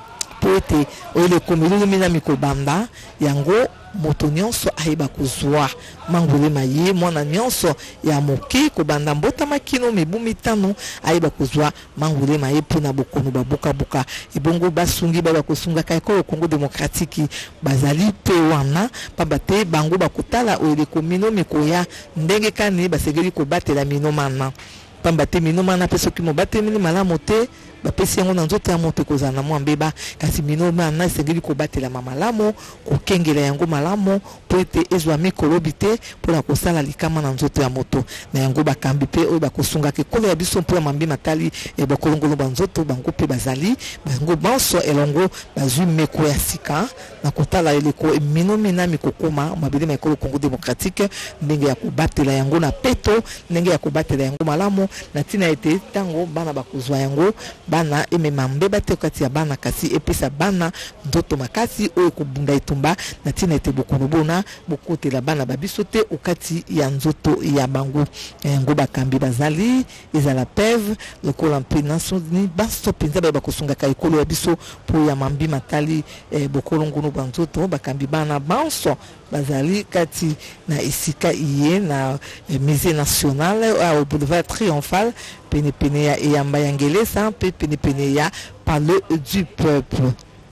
poete oile komilulu mina mikobanda yango moto nyonso ayeba kozwa mangole maye mwana nyonso ya moke kobanda mbota makino mebu mitano ayeba kozwa mangole maye pona bokono babuka buka ibongo basungi baba kosunga kaiko Congo démocratique bazali pe wana pabate bango bakotala oile komino mikoya ndenge kani basegeli kobatela mino mana pambate mino mana peso ki mobate mini malamu te bapesi yango na nzoto ya moto kozala na mwa mbeba kasi mino mana esengeli kobatela malamu kokengela yango malamu po ete ezwa mikolobi te mpona kosala likama na nzoto ya moto na yango bakambi pe oyo bakosungaka ekolo ya biso mpo ya mambi matali bakolongolo banzoto bango mpe bazali bango banso elongo bazwi meko ya sika na kotala eleko mino minami kokoma mabele maekolo Congo démocratique ndenge ya kobatela yango na peto ndenge ya kobatela yango malamu na tina ete tango bana bakozwa yango bana emema mbeba te kati ya bana kasi epesa bana ndoto makasi oyo kobunda etumba na tina ete bokono bona bokotela bana babiso te okati ya nzoto ya bango ngo bakambi bazali ezala PEV lokola mpe Nations Unies baso penza bakosungaka ekolo ya biso po ya mambi matali bokolo ngono banzoto bakambi bana banso bazali kati na isika iye na musée national au boulevard triomphal pene ya eyamba ya ngelesa mpe pene ya palais du peuple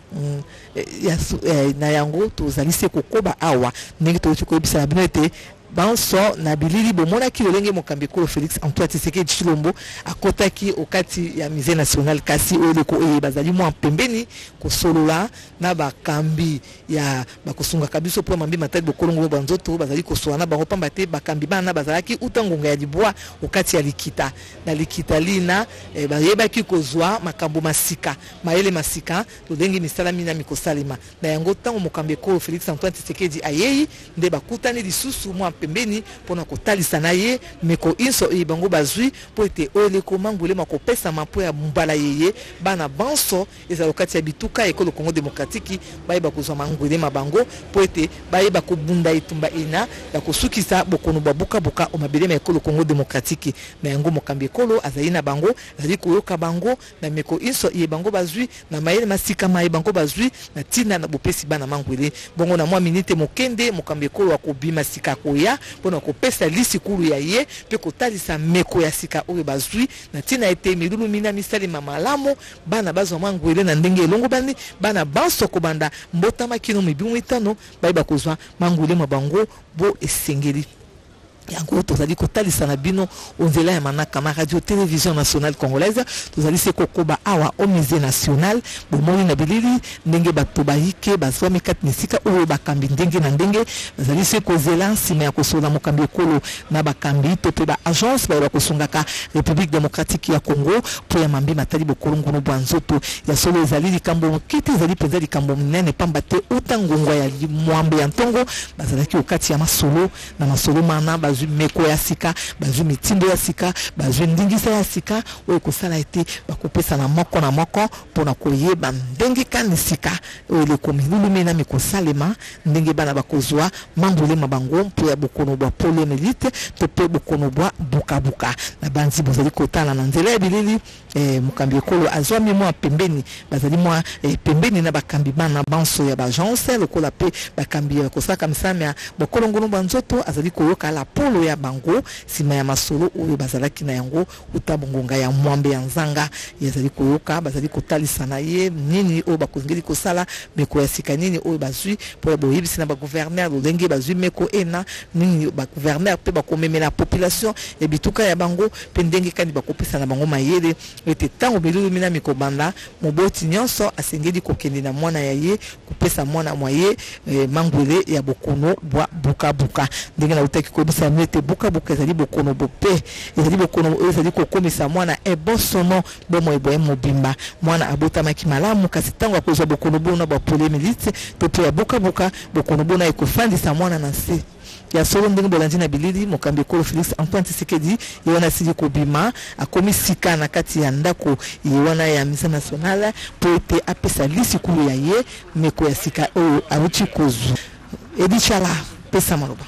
na yango tozali se kokoba awa ndenge toyoti koyebisa na bino ete banso na bilili bomonaki lolenge mokambi ekolo Félix Antoine Tshisekedi Tshilombo akotaki okati ya musée national kasi oleko bazali mwa pembeni kosolola na bakambi ya bakosungaka biso po mambi matali bokolongo banzoto bazali kosola na bango pamba te bakambi bana bazalaki utangonga ya libwa okati ya likita na likita lina bayebaki kozwa makambo masika mayele masika lolenge misala mina mikosalema na yango tango mokambi ekolo Félix Antoine Tshisekedi ayei nde bakutani lisusu mwa pembeni pona kotalisa na ye meko inso bango bazwi po ete oleko mangule makopesa mapo ya mbala yeye bana banso ezalokati ya bituka ekolo Congo Démocratique bayeba kozwa mangule mabango po ete bayeba kobunda etumba ina ya kosukisa bokono babuka buka o mabelema ekolo Congo Démocratique na yango mokambi ekolo azali na bango azali koyoka bango na meko inso bango bazwi na mayele masika bango bazwi na tina na bopesi bana mangule bongo na mwa minute mokende mokambi ekolo akobima sika koya pona kopesa lisi kulu ya ye pe kotalisa meko ya sika oyo bazwi na tina ete milulu mina misali mamalamu bana bazwa mangwele na ndenge elongo bandi bana banso kobanda mbotama kino mibimu itano bayeba kozwa mangwele mabango bo esengeli yango tozali kotalisa na bino onzela ya manaka ma radio télévision nationale congolaise tozali se kokoba awa au musée national bomoni na bilili ndenge bato bayike bazwa mikati nisika oyo bakambi ndenge na ndenge bazali se kozela nsima ya kosola mokambi ekolo na bakambi to pe ba agence ba kosungaka République démocratique ya Congo po ya mambi matali bokolongo no bwanzoto ya solo ezali likambo kiti ezali penza likambo munene pamba te utangongwa ya mwambe ya ntongo bazalaki okati ya masolo na masolo mana bazwi meko ya sika bazwi mitindo ya sika bazwi ndingisa ya sika oyo kosala ete bakopesa na moko pona koyeba ndenge kani sika oyo lekomi lulumena mikosalema ndenge bana bakozwa mangule mabango mpo ya bokono bwa pole melite to pe bokono bwa buka na banzi bozali kotala na nzela ya bilili mokambi ekolo azwa mwa pembeni bazali mwa pembeni na bakambi bana banso ya bagence lokola pe bakambi kosaka misame ya bokolongono banzoto azali koyoka la polo ya bango sima ya masolo oyo bazalaki na yango utabongonga ya mwambe ya nzanga yazali koyoka bazali kotalisa na ye nini oyo bakongeli kosala meko ya sika nini oyo bazwi po boyebisi na ba gouverneur lolenge bazwi meko ena nini ba gouverneur pe bakomemela population ya bituka ya bango pe ndenge kani bakopesa na bango mayele ete tango bilulu mina mikobanda moboti nyonso asengeli kokende na mwana ya ye kopesa mwana mwaye mangwele ya bokono bwa buka ndenge na utaki kobisa mete buka ezali bokono bope ezali bokono ezali kokomisa mwana ebosono bomo eboye mobimba mwana abotamaki malamu kasi tango akozwa bokono bona ba pole milite to pe ya buka bokono bona ekofandisa mwana na se ya solo ndenge bolandi na bilili mokambi ekolo Félix Antoine Tshisekedi yona sili kobima akomi sika na kati ya ndako yona ya musée national po ete apesa lisi kulu ya ye meko ya sika oyo aruti kozu edichala pesa maloba.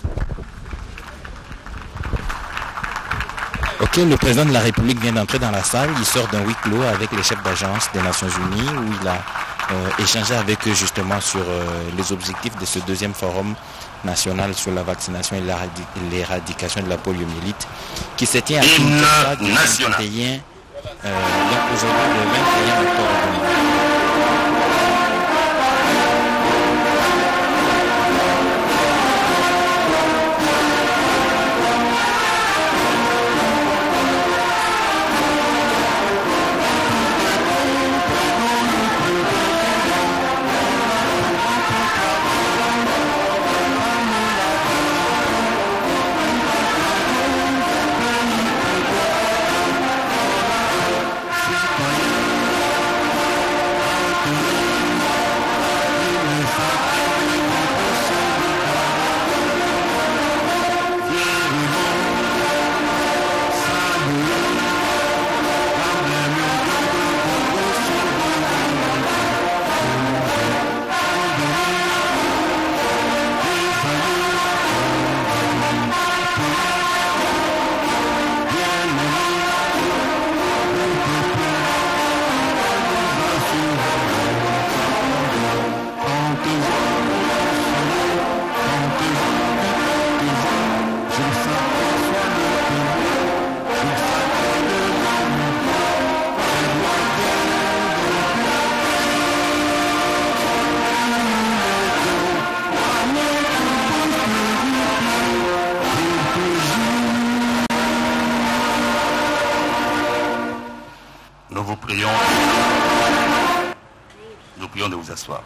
Ok, le président de la République vient d'entrer dans la salle. Il sort d'un huis clos avec les chefs d'agence des Nations Unies où il a échangé avec eux justement sur les objectifs de ce deuxième forum national sur la vaccination et l'éradication de la poliomyélite qui se tient à Kinshasa du 21, donc aujourd'hui le 21 octobre 2020. s'asseoir.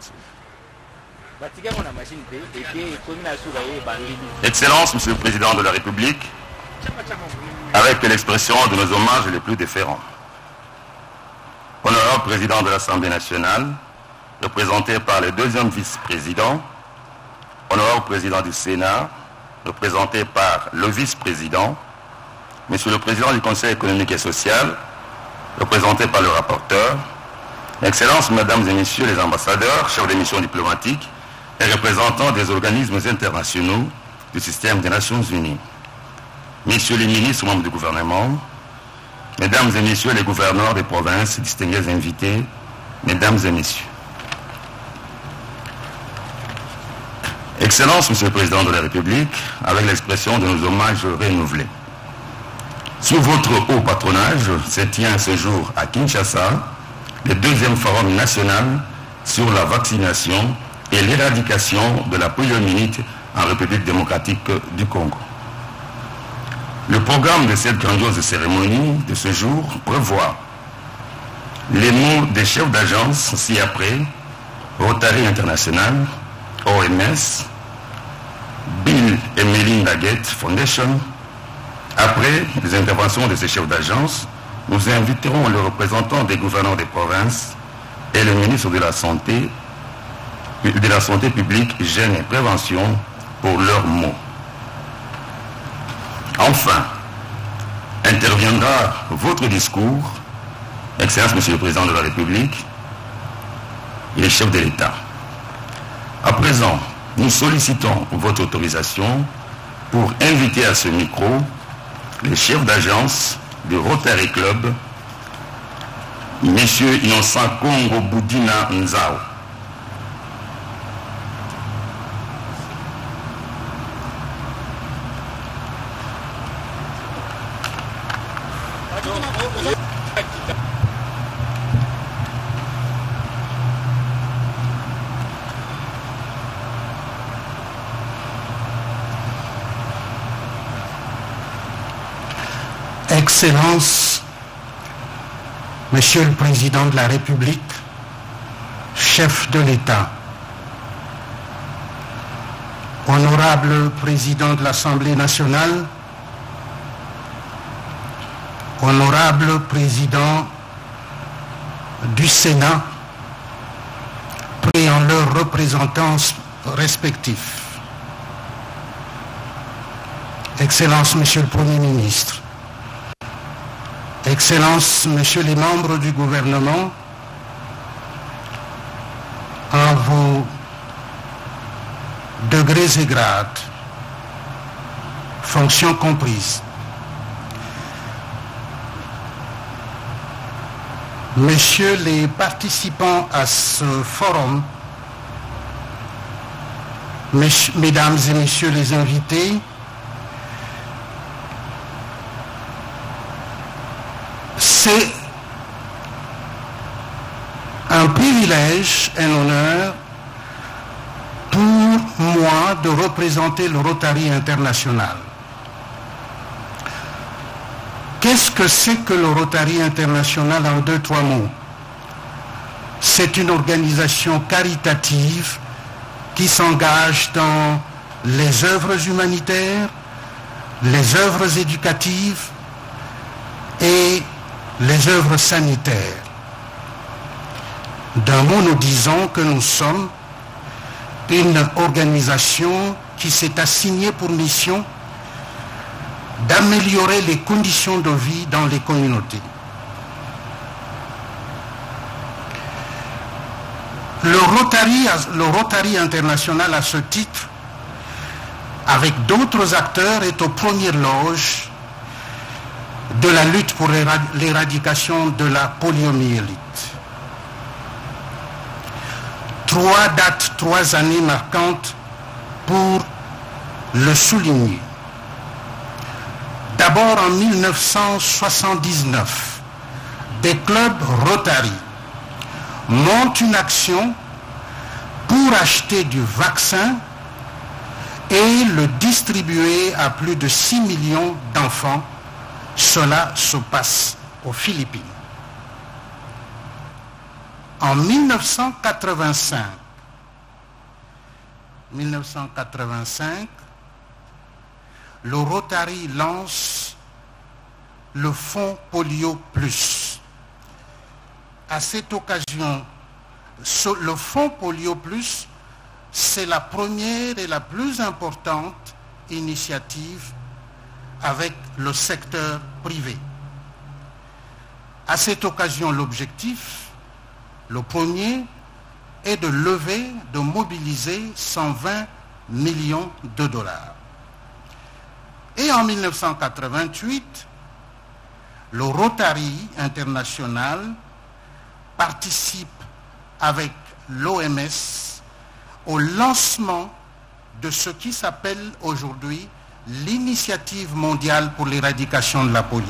Excellence, Monsieur le Président de la République, avec l'expression de nos hommages les plus déférents. Honorable Président de l'Assemblée nationale, représenté par le deuxième vice-président, honorable Président du Sénat, représenté par le vice-président, Monsieur le Président du Conseil économique et social, représenté par le rapporteur, Excellences, Mesdames et Messieurs les ambassadeurs, chefs des missions diplomatiques et représentants des organismes internationaux du système des Nations Unies, Messieurs les ministres membres du gouvernement, Mesdames et Messieurs les gouverneurs des provinces, distingués invités, Mesdames et Messieurs. Excellences, Monsieur le Président de la République, avec l'expression de nos hommages renouvelés. Sous votre haut patronage se tient ce jour à Kinshasa le deuxième forum national sur la vaccination et l'éradication de la poliomyélite en République démocratique du Congo. Le programme de cette grandiose cérémonie de ce jour prévoit les mots des chefs d'agence ci-après, Rotary International, OMS, Bill et Melinda Gates Foundation. Après les interventions de ces chefs d'agence, nous inviterons le représentant des gouverneurs des provinces et le ministre de la Santé publique, Hygiène et Prévention pour leurs mots. Enfin, interviendra votre discours, Excellence Monsieur le Président de la République et les chefs de l'État. À présent, nous sollicitons votre autorisation pour inviter à ce micro les chefs d'agence du Rotary Club, Monsieur Innocent Congo Boudina Nzao. Excellences, Monsieur le Président de la République, chef de l'État, honorable Président de l'Assemblée nationale, honorable Président du Sénat, pris en leurs représentants respectifs, Excellences, Monsieur le Premier ministre, Excellences, Messieurs les membres du gouvernement, en vos degrés et grades, fonctions comprises, Messieurs les participants à ce forum, Mesdames et Messieurs les invités, c'est un privilège et un honneur pour moi de représenter le Rotary International. Qu'est-ce que c'est que le Rotary International en 2-3 mots? C'est une organisation caritative qui s'engage dans les œuvres humanitaires, les œuvres éducatives et les œuvres sanitaires. D'un mot, nous disons que nous sommes une organisation qui s'est assignée pour mission d'améliorer les conditions de vie dans les communautés. Le Rotary International, à ce titre, avec d'autres acteurs, est aux premières loges de la lutte pour l'éradication de la poliomyélite. 3 dates, 3 années marquantes pour le souligner. D'abord en 1979, des clubs Rotary montent une action pour acheter du vaccin et le distribuer à plus de 6 millions d'enfants. Cela se passe aux Philippines. En 1985, le Rotary lance le Fonds Polio Plus. À cette occasion, le Fonds Polio Plus, c'est la première et la plus importante initiative avec le secteur privé. À cette occasion, l'objectif, le premier, est de lever, de mobiliser 120 millions de dollars. Et en 1988, le Rotary International participe avec l'OMS au lancement de ce qui s'appelle aujourd'hui l'Initiative mondiale pour l'éradication de la polio.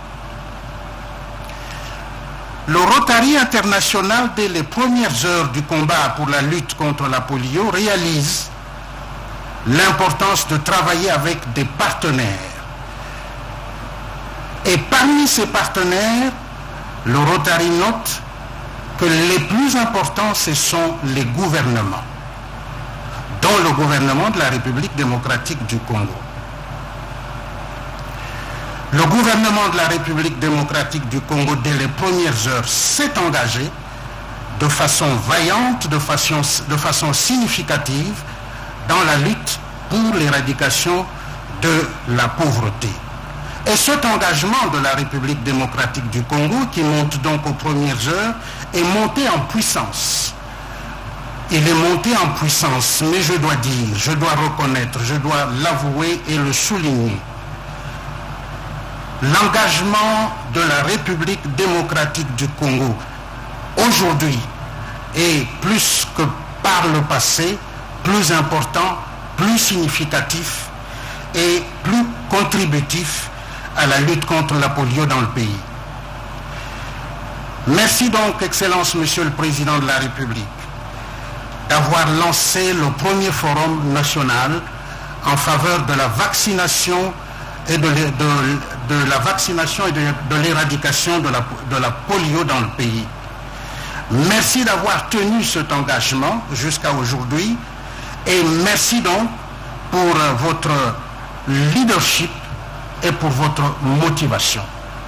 Le Rotary International, dès les premières heures du combat pour la lutte contre la polio, réalise l'importance de travailler avec des partenaires. Et parmi ces partenaires, le Rotary note que les plus importants, ce sont les gouvernements, dont le gouvernement de la République démocratique du Congo. Le gouvernement de la République démocratique du Congo, dès les premières heures, s'est engagé de façon vaillante, de façon significative, dans la lutte pour l'éradication de la pauvreté. Et cet engagement de la République démocratique du Congo, qui monte donc aux premières heures, est monté en puissance. Il est monté en puissance, mais je dois dire, je dois reconnaître, je dois l'avouer et le souligner. L'engagement de la République démocratique du Congo aujourd'hui est plus que par le passé, plus important, plus significatif et plus contributif à la lutte contre la polio dans le pays. Merci donc, Excellence, Monsieur le Président de la République, d'avoir lancé le premier forum national en faveur de la vaccination et de l'éradication de la polio dans le pays. Merci d'avoir tenu cet engagement jusqu'à aujourd'hui et merci donc pour votre leadership et pour votre motivation.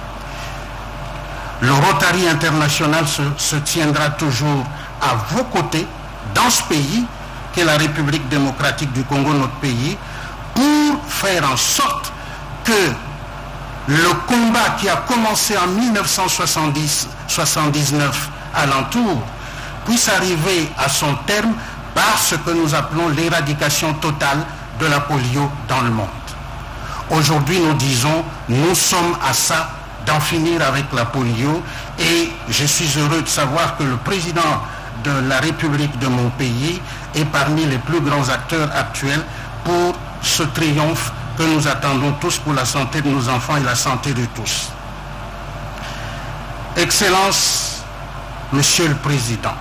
Le Rotary International se tiendra toujours à vos côtés dans ce pays qu'est la République démocratique du Congo, notre pays, pour faire en sorte que le combat qui a commencé en 1979 alentour puisse arriver à son terme par ce que nous appelons l'éradication totale de la polio dans le monde. Aujourd'hui, nous disons, nous sommes à ça d'en finir avec la polio et je suis heureux de savoir que le président de la République de mon pays est parmi les plus grands acteurs actuels pour ce triomphe que nous attendons tous pour la santé de nos enfants et la santé de tous. Excellence, Monsieur le Président,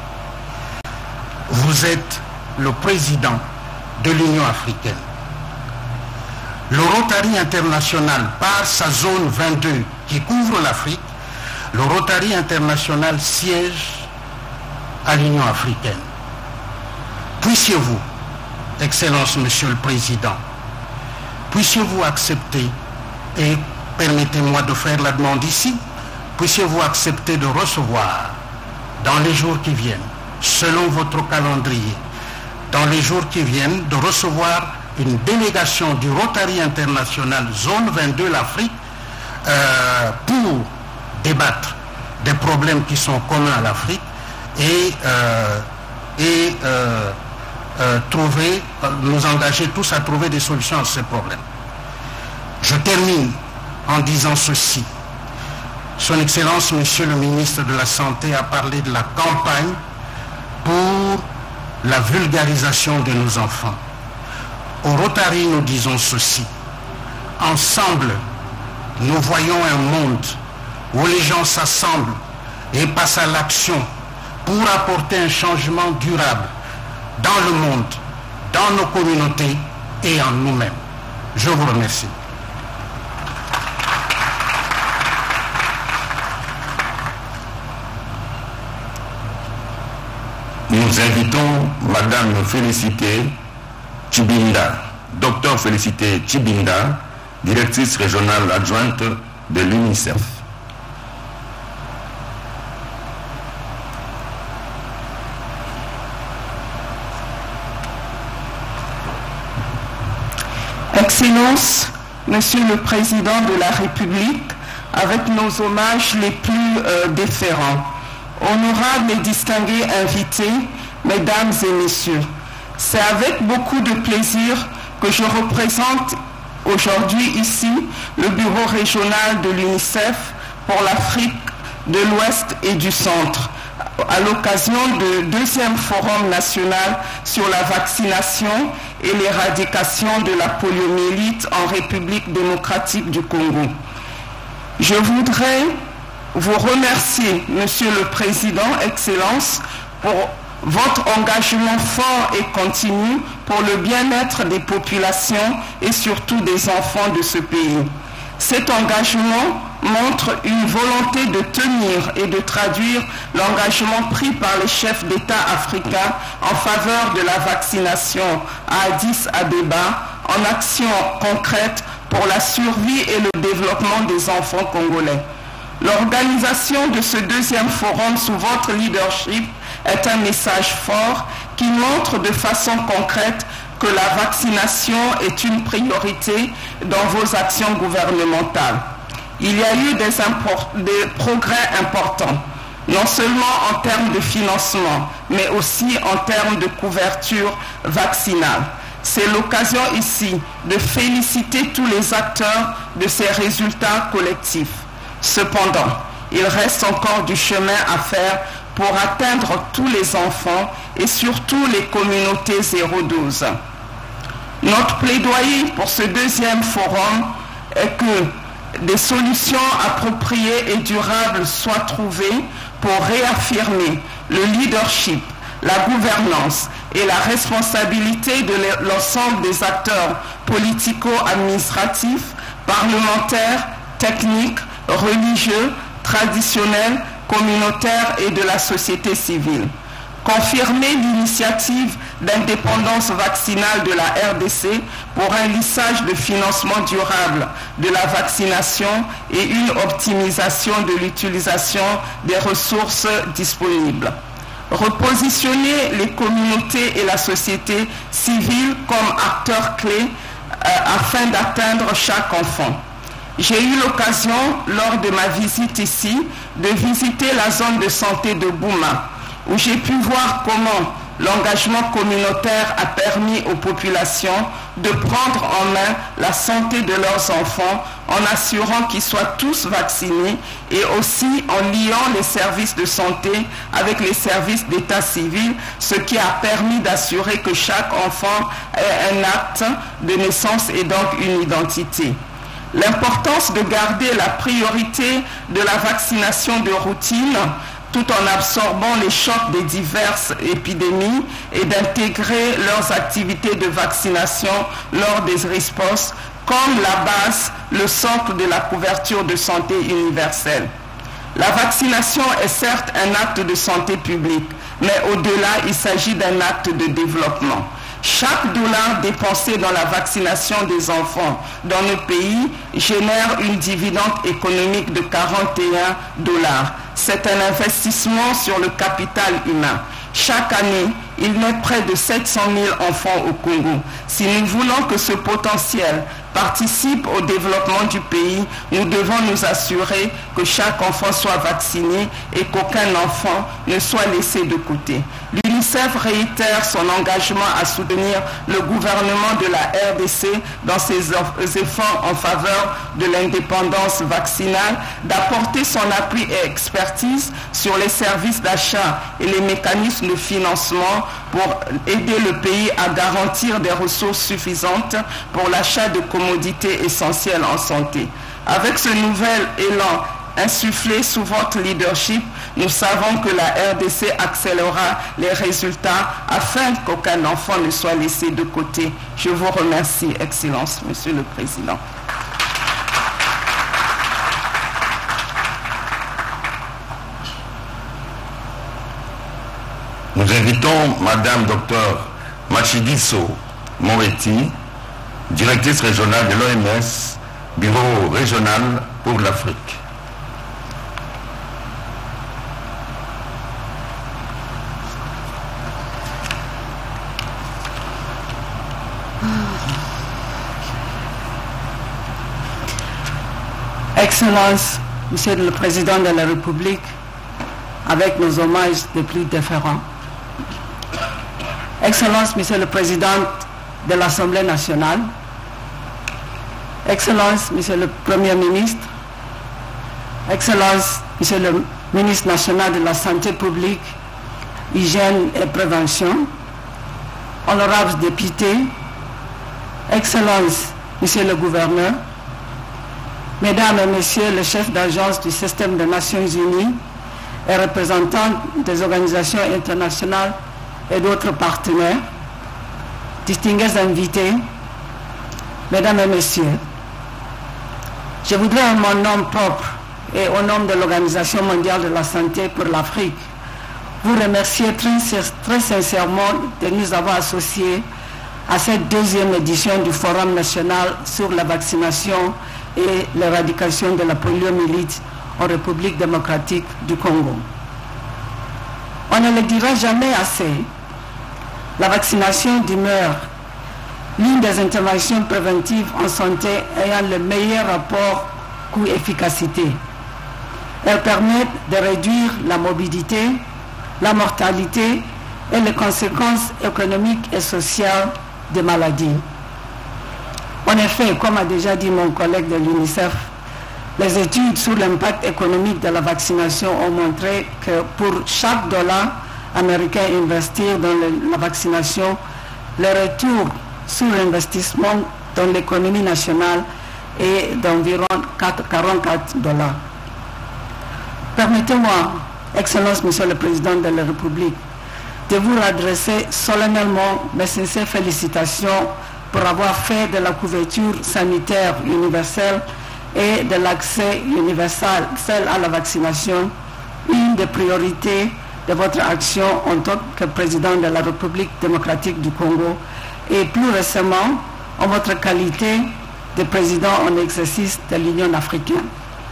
vous êtes le président de l'Union africaine. Le Rotary International, par sa zone 22 qui couvre l'Afrique, le Rotary International siège à l'Union africaine. Puissiez-vous, Excellence, Monsieur le Président, puissiez-vous accepter, et permettez-moi de faire la demande ici, puissiez-vous accepter de recevoir dans les jours qui viennent, selon votre calendrier, dans les jours qui viennent, de recevoir une délégation du Rotary International Zone 22 l'Afrique pour débattre des problèmes qui sont communs à l'Afrique et nous engager tous à trouver des solutions à ces problèmes. Je termine en disant ceci. Son Excellence, Monsieur le Ministre de la Santé, a parlé de la campagne pour la vulgarisation de nos enfants. Au Rotary, nous disons ceci. Ensemble, nous voyons un monde où les gens s'assemblent et passent à l'action pour apporter un changement durable dans le monde, dans nos communautés et en nous-mêmes. Je vous remercie. nous invitons Madame Félicité Chibinda, Docteur Félicité Chibinda, directrice régionale adjointe de l'UNICEF. Excellences, Monsieur le Président de la République, avec nos hommages les plus déférents, honorables et distingués invités, Mesdames et Messieurs, c'est avec beaucoup de plaisir que je représente aujourd'hui ici le bureau régional de l'UNICEF pour l'Afrique de l'Ouest et du Centre, à l'occasion du 2e Forum national sur la vaccination et l'éradication de la poliomyélite en République démocratique du Congo. Je voudrais vous remercier, Monsieur le Président, Excellences, pour votre engagement fort et continu pour le bien-être des populations et surtout des enfants de ce pays. Cet engagement montre une volonté de tenir et de traduire l'engagement pris par les chefs d'État africains en faveur de la vaccination à Addis Abeba en action concrète pour la survie et le développement des enfants congolais. L'organisation de ce 2e forum sous votre leadership est un message fort qui montre de façon concrète que la vaccination est une priorité dans vos actions gouvernementales. Il y a eu des progrès importants, non seulement en termes de financement, mais aussi en termes de couverture vaccinale. C'est l'occasion ici de féliciter tous les acteurs de ces résultats collectifs. Cependant, il reste encore du chemin à faire pour atteindre tous les enfants et surtout les communautés 0-12. Notre plaidoyer pour ce 2e forum est que des solutions appropriées et durables soient trouvées pour réaffirmer le leadership, la gouvernance et la responsabilité de l'ensemble des acteurs politico-administratifs, parlementaires, techniques, religieux, traditionnels, communautaires et de la société civile. Confirmer l'initiative d'indépendance vaccinale de la RDC pour un lissage de financement durable de la vaccination et une optimisation de l'utilisation des ressources disponibles. Repositionner les communautés et la société civile comme acteurs clés afin d'atteindre chaque enfant. J'ai eu l'occasion, lors de ma visite ici, de visiter la zone de santé de Bouma, où j'ai pu voir comment l'engagement communautaire a permis aux populations de prendre en main la santé de leurs enfants en assurant qu'ils soient tous vaccinés et aussi en liant les services de santé avec les services d'état civil, ce qui a permis d'assurer que chaque enfant ait un acte de naissance et donc une identité. L'importance de garder la priorité de la vaccination de routine tout en absorbant les chocs des diverses épidémies et d'intégrer leurs activités de vaccination lors des ripostes comme la base, le socle de la couverture de santé universelle. La vaccination est certes un acte de santé publique, mais au-delà, il s'agit d'un acte de développement. Chaque dollar dépensé dans la vaccination des enfants dans nos pays génère une dividende économique de 41 $. C'est un investissement sur le capital humain. Chaque année, il naît près de 700 000 enfants au Congo. Si nous voulons que ce potentiel participe au développement du pays, nous devons nous assurer que chaque enfant soit vacciné et qu'aucun enfant ne soit laissé de côté. L'UNICEF réitère son engagement à soutenir le gouvernement de la RDC dans ses efforts en faveur de l'indépendance vaccinale, d'apporter son appui et expertise sur les services d'achat et les mécanismes de financement pour aider le pays à garantir des ressources suffisantes pour l'achat de commodités essentielles en santé. Avec ce nouvel élan insufflé sous votre leadership, nous savons que la RDC accélérera les résultats afin qu'aucun enfant ne soit laissé de côté. Je vous remercie, Excellence, Monsieur le Président. Nous invitons Madame Dr Matshidiso Moretti, directrice régionale de l'OMS, Bureau régional pour l'Afrique. Excellence, Monsieur le Président de la République, avec nos hommages les plus déférents. Excellence, Monsieur le Président de l'Assemblée nationale. Excellence, Monsieur le Premier ministre. Excellence, Monsieur le Ministre national de la Santé publique, Hygiène et Prévention. Honorables députés. Excellence, Monsieur le Gouverneur. Mesdames et Messieurs les chefs d'agence du système des Nations Unies et représentants des organisations internationales et d'autres partenaires, distingués invités, Mesdames et Messieurs, je voudrais en mon nom propre et au nom de l'Organisation mondiale de la santé pour l'Afrique vous remercier très sincèrement de nous avoir associés à cette deuxième édition du Forum national sur la vaccination et l'éradication de la poliomyélite en République démocratique du Congo. On ne le dira jamais assez, la vaccination demeure l'une des interventions préventives en santé ayant le meilleur rapport coût-efficacité. Elle permet de réduire la morbidité, la mortalité et les conséquences économiques et sociales des maladies. En effet, comme a déjà dit mon collègue de l'UNICEF, les études sur l'impact économique de la vaccination ont montré que pour chaque dollar américain investi dans la vaccination, le retour sur l'investissement dans l'économie nationale est d'environ 44 dollars. Permettez-moi, Excellence, Monsieur le Président de la République, de vous adresser solennellement mes sincères félicitations pour avoir fait de la couverture sanitaire universelle et de l'accès universel à la vaccination une des priorités de votre action en tant que président de la République démocratique du Congo et plus récemment en votre qualité de président en exercice de l'Union africaine.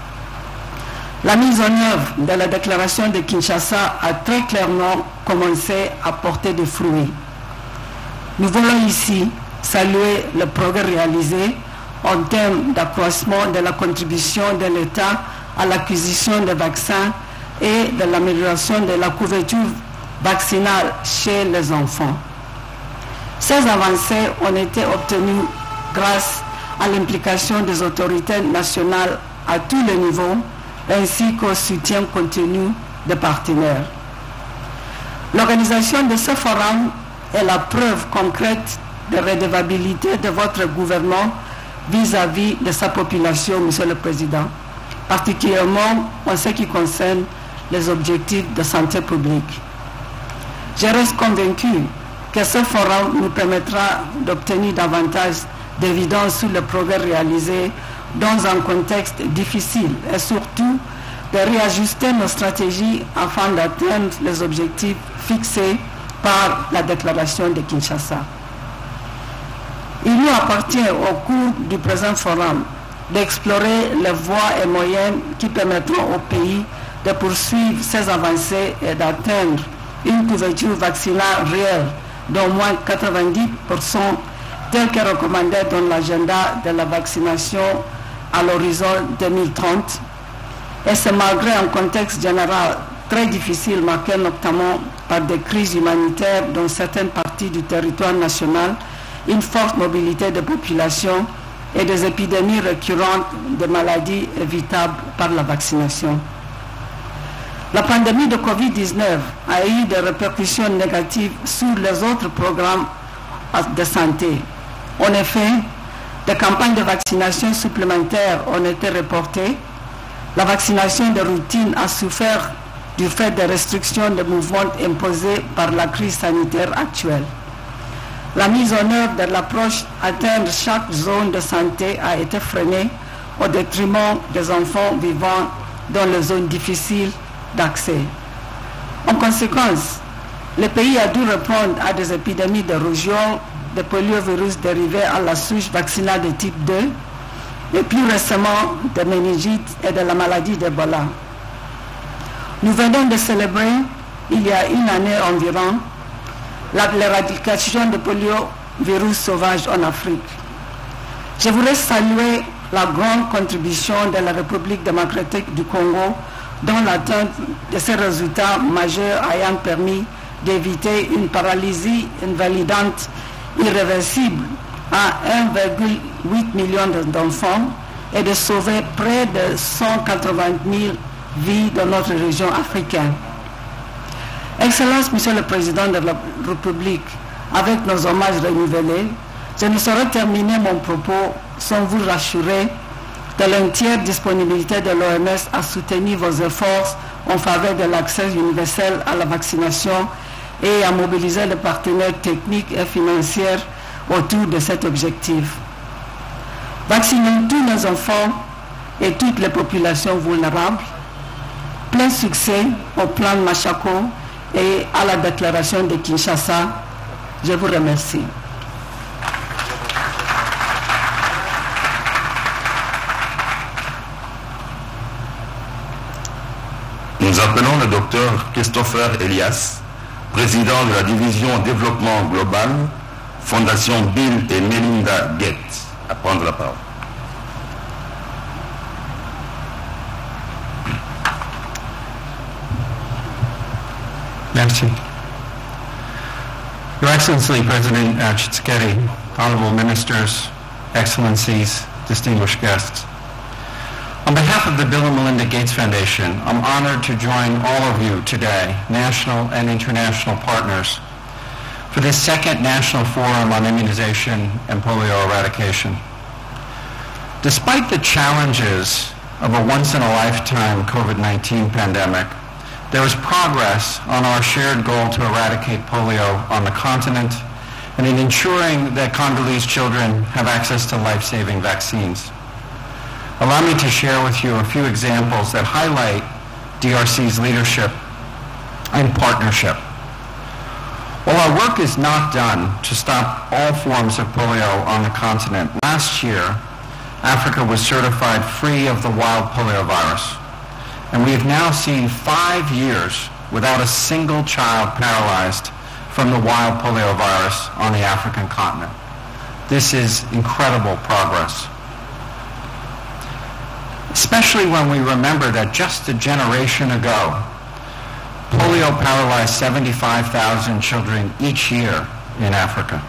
La mise en œuvre de la déclaration de Kinshasa a très clairement commencé à porter des fruits. Nous voulons ici saluer le progrès réalisé en termes d'accroissement de la contribution de l'État à l'acquisition des vaccins et de l'amélioration de la couverture vaccinale chez les enfants. Ces avancées ont été obtenues grâce à l'implication des autorités nationales à tous les niveaux ainsi qu'au soutien continu des partenaires. L'organisation de ce forum est la preuve concrète de redevabilité de votre gouvernement vis-à-vis de sa population, Monsieur le Président, particulièrement en ce qui concerne les objectifs de santé publique. Je reste convaincu que ce forum nous permettra d'obtenir davantage d'évidence sur le progrès réalisé dans un contexte difficile et surtout de réajuster nos stratégies afin d'atteindre les objectifs fixés par la déclaration de Kinshasa. Il nous appartient au cours du présent forum d'explorer les voies et moyens qui permettront au pays de poursuivre ses avancées et d'atteindre une couverture vaccinale réelle d'au moins 90% tel que recommandé dans l'agenda de la vaccination à l'horizon 2030. Et c'est malgré un contexte général très difficile marqué notamment par des crises humanitaires dans certaines parties du territoire national, une forte mobilité de population et des épidémies récurrentes de maladies évitables par la vaccination. La pandémie de Covid-19 a eu des répercussions négatives sur les autres programmes de santé. En effet, des campagnes de vaccination supplémentaires ont été reportées. La vaccination de routine a souffert du fait des restrictions de mouvement imposées par la crise sanitaire actuelle. La mise en œuvre de l'approche atteindre chaque zone de santé a été freinée au détriment des enfants vivant dans les zones difficiles d'accès. En conséquence, le pays a dû répondre à des épidémies de rougeole, de poliovirus dérivés à la souche vaccinale de type 2, et plus récemment de méningite et de la maladie d'Ebola. Nous venons de célébrer, il y a une année environ, l'éradication du poliovirus sauvage en Afrique. Je voudrais saluer la grande contribution de la République démocratique du Congo, dont l'atteinte de ces résultats majeurs ayant permis d'éviter une paralysie invalidante irréversible à 1,8 million d'enfants et de sauver près de 180 000 vies dans notre région africaine. Excellence, Monsieur le Président de la République, avec nos hommages renouvelés, je ne saurais terminer mon propos sans vous rassurer de l'entière disponibilité de l'OMS à soutenir vos efforts en faveur de l'accès universel à la vaccination et à mobiliser les partenaires techniques et financiers autour de cet objectif. Vaccinons tous nos enfants et toutes les populations vulnérables. Plein succès au plan Machako et à la déclaration de Kinshasa. Je vous remercie. Nous appelons le docteur Christopher Elias, président de la division développement global, Fondation Bill et Melinda Gates, à prendre la parole. Merci. Your Excellency, President Tshisekedi, honorable ministers, excellencies, distinguished guests. On behalf of the Bill and Melinda Gates Foundation, I'm honored to join all of you today, national and international partners, for this second National Forum on Immunization and Polio Eradication. Despite the challenges of a once-in-a-lifetime COVID-19 pandemic, there is progress on our shared goal to eradicate polio on the continent and in ensuring that Congolese children have access to life-saving vaccines. Allow me to share with you a few examples that highlight DRC's leadership and partnership. While our work is not done to stop all forms of polio on the continent, last year, Africa was certified free of the wild polio virus. And we have now seen 5 years without a single child paralyzed from the wild polio virus on the African continent. This is incredible progress. Especially when we remember that just a generation ago, polio paralyzed 75,000 children each year in Africa.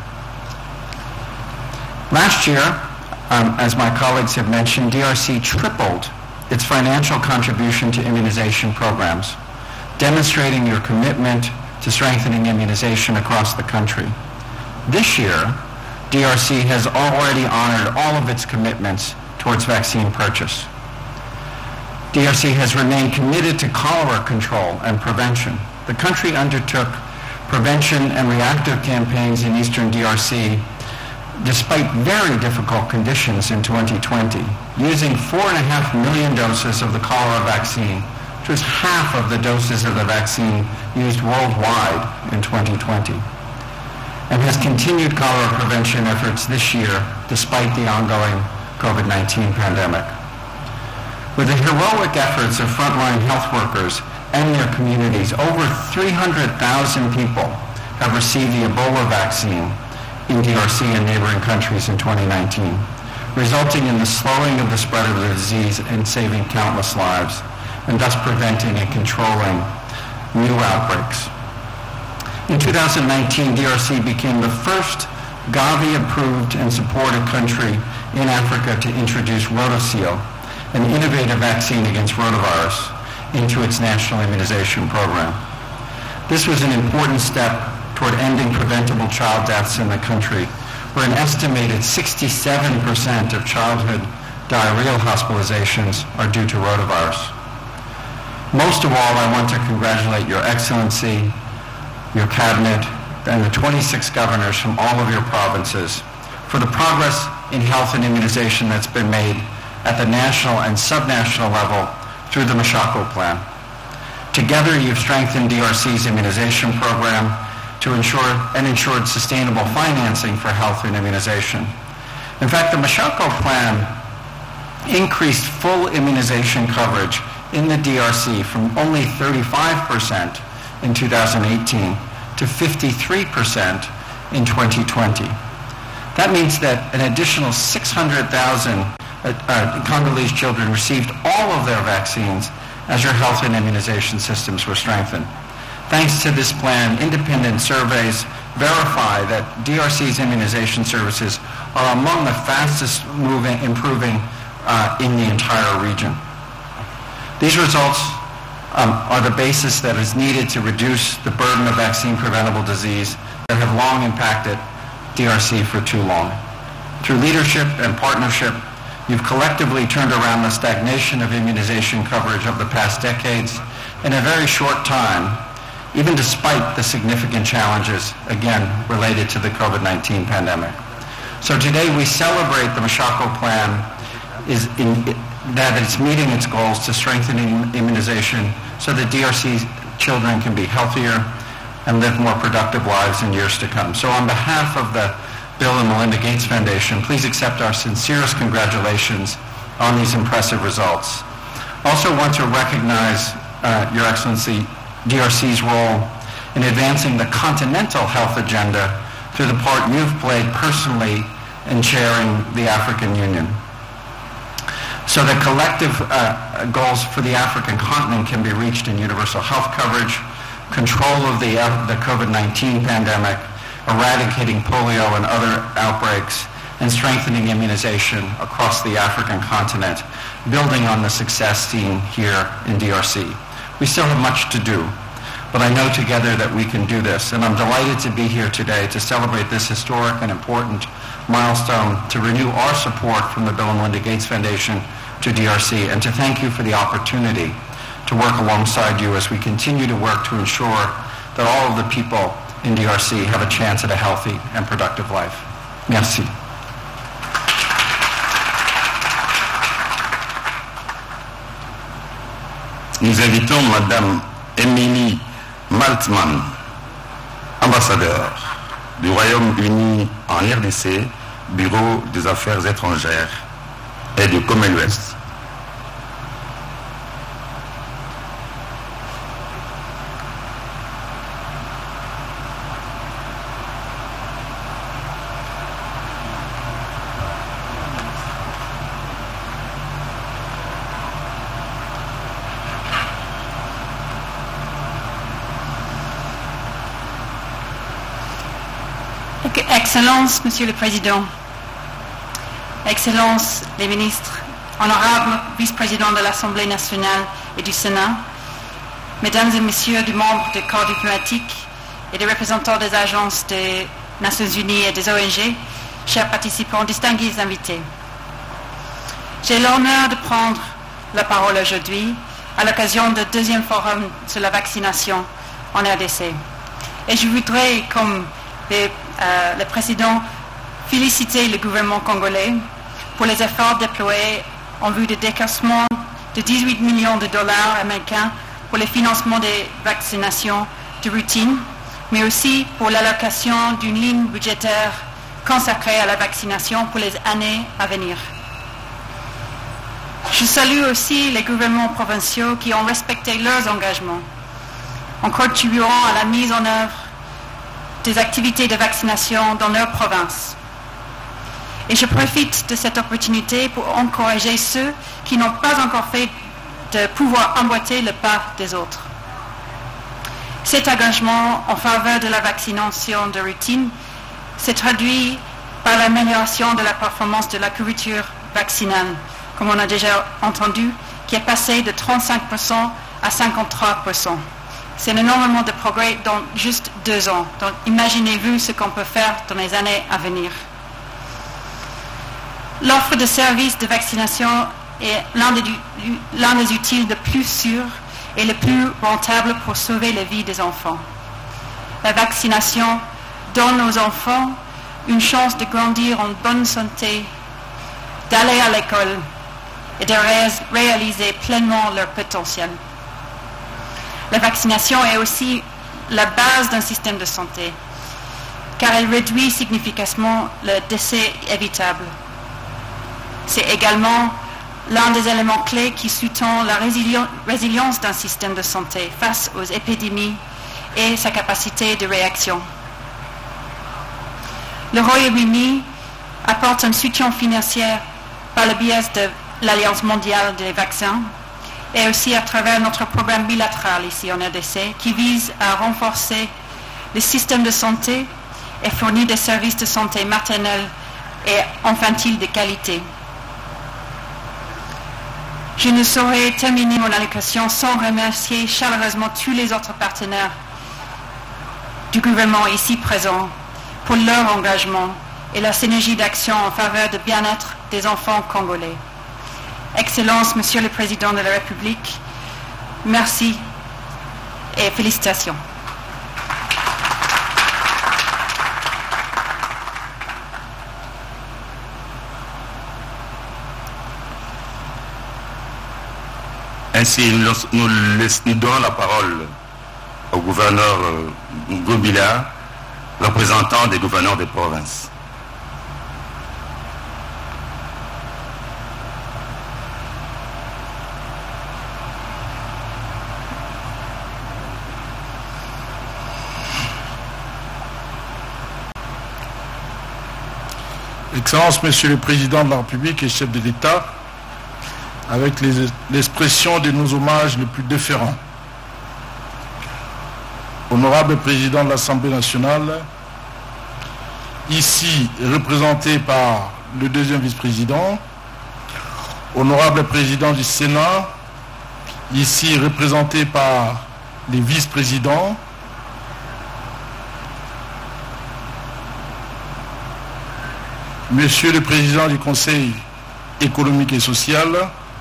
Last year, as my colleagues have mentioned, DRC tripled its financial contribution to immunization programs, demonstrating your commitment to strengthening immunization across the country. This year, DRC has already honored all of its commitments towards vaccine purchase. DRC has remained committed to cholera control and prevention. The country undertook prevention and reactive campaigns in eastern DRC despite very difficult conditions in 2020, using 4.5 million doses of the cholera vaccine, which was half of the doses of the vaccine used worldwide in 2020, and has continued cholera prevention efforts this year despite the ongoing COVID-19 pandemic. With the heroic efforts of frontline health workers and their communities, over 300,000 people have received the Ebola vaccine in DRC and neighboring countries in 2019, resulting in the slowing of the spread of the disease and saving countless lives, and thus preventing and controlling new outbreaks. In 2019, DRC became the first Gavi-approved and supported country in Africa to introduce Rotocil, an innovative vaccine against rotavirus, into its national immunization program. This was an important step toward ending preventable child deaths in the country, where an estimated 67% of childhood diarrheal hospitalizations are due to rotavirus. Most of all, I want to congratulate Your Excellency, your cabinet, and the 26 governors from all of your provinces for the progress in health and immunization that's been made at the national and subnational level through the Mashako Plan. Together, you've strengthened DRC's immunization program to ensure sustainable financing for health and immunization. In fact, the Mashako Plan increased full immunization coverage in the DRC from only 35% in 2018 to 53% in 2020. That means that an additional 600,000 Congolese children received all of their vaccines as your health and immunization systems were strengthened. Thanks to this plan, independent surveys verify that DRC's immunization services are among the fastest improving in the entire region. These results are the basis that is needed to reduce the burden of vaccine-preventable disease that have long impacted DRC for too long. Through leadership and partnership, you've collectively turned around the stagnation of immunization coverage of the past decades in a very short time, even despite the significant challenges, again, related to the COVID-19 pandemic. So today we celebrate the Mashako Plan that it's meeting its goals to strengthen immunization so that DRC's children can be healthier and live more productive lives in years to come. So on behalf of the Bill and Melinda Gates Foundation, please accept our sincerest congratulations on these impressive results. Also want to recognize, Your Excellency, DRC's role in advancing the continental health agenda through the part you've played personally in chairing the African Union. So that collective goals for the African continent can be reached in universal health coverage, control of the COVID-19 pandemic, eradicating polio and other outbreaks, and strengthening immunization across the African continent, building on the success seen here in DRC. We still have much to do, but I know together that we can do this, and I'm delighted to be here today to celebrate this historic and important milestone, to renew our support from the Bill and Melinda Gates Foundation to DRC, and to thank you for the opportunity to work alongside you as we continue to work to ensure that all of the people in DRC have a chance at a healthy and productive life. Merci. Nous invitons Madame Émilie Maltzman, ambassadeur du Royaume-Uni en RDC, Bureau des Affaires étrangères et du Commonwealth. Excellences, Monsieur le Président, Excellences les ministres, honorables vice-présidents de l'Assemblée nationale et du Sénat, Mesdames et Messieurs du membres du corps diplomatique et des représentants des agences des Nations Unies et des ONG, chers participants, distingués invités. J'ai l'honneur de prendre la parole aujourd'hui à l'occasion du deuxième forum sur la vaccination en RDC. Et je voudrais, comme le président, féliciter le gouvernement congolais pour les efforts déployés en vue du décaissement de 18 millions de dollars américains pour le financement des vaccinations de routine, mais aussi pour l'allocation d'une ligne budgétaire consacrée à la vaccination pour les années à venir. Je salue aussi les gouvernements provinciaux qui ont respecté leurs engagements en contribuant à la mise en œuvre des activités de vaccination dans leur province. Et je profite de cette opportunité pour encourager ceux qui n'ont pas encore fait de pouvoir emboîter le pas des autres. Cet engagement en faveur de la vaccination de routine s'est traduit par l'amélioration de la performance de la couverture vaccinale, comme on a déjà entendu, qui est passée de 35% à 53%. C'est énormément de progrès dans juste 2 ans. Donc imaginez-vous ce qu'on peut faire dans les années à venir. L'offre de services de vaccination est l'un des outils les plus sûrs et les plus rentables pour sauver la vie des enfants. La vaccination donne aux enfants une chance de grandir en bonne santé, d'aller à l'école et de réaliser pleinement leur potentiel. La vaccination est aussi la base d'un système de santé, car elle réduit significativement le décès évitable. C'est également l'un des éléments clés qui sous-tend la résilience d'un système de santé face aux épidémies et sa capacité de réaction. Le Royaume-Uni apporte un soutien financier par le biais de l'Alliance mondiale des vaccins et aussi à travers notre programme bilatéral ici en RDC qui vise à renforcer les systèmes de santé et fournir des services de santé maternelle et infantile de qualité. Je ne saurais terminer mon allocution sans remercier chaleureusement tous les autres partenaires du gouvernement ici présents pour leur engagement et la synergie d'action en faveur du bien-être des enfants congolais. Excellences, Monsieur le Président de la République, merci et félicitations. Ainsi, nous donnons la parole au gouverneur Ngobila, représentant des gouverneurs des provinces. Excellences, Monsieur le Président de la République et chef de l'État, avec l'expression de nos hommages les plus déférents. Honorable Président de l'Assemblée nationale, ici représenté par le deuxième vice-président, Honorable Président du Sénat, ici représenté par les vice-présidents, Monsieur le Président du Conseil économique et social,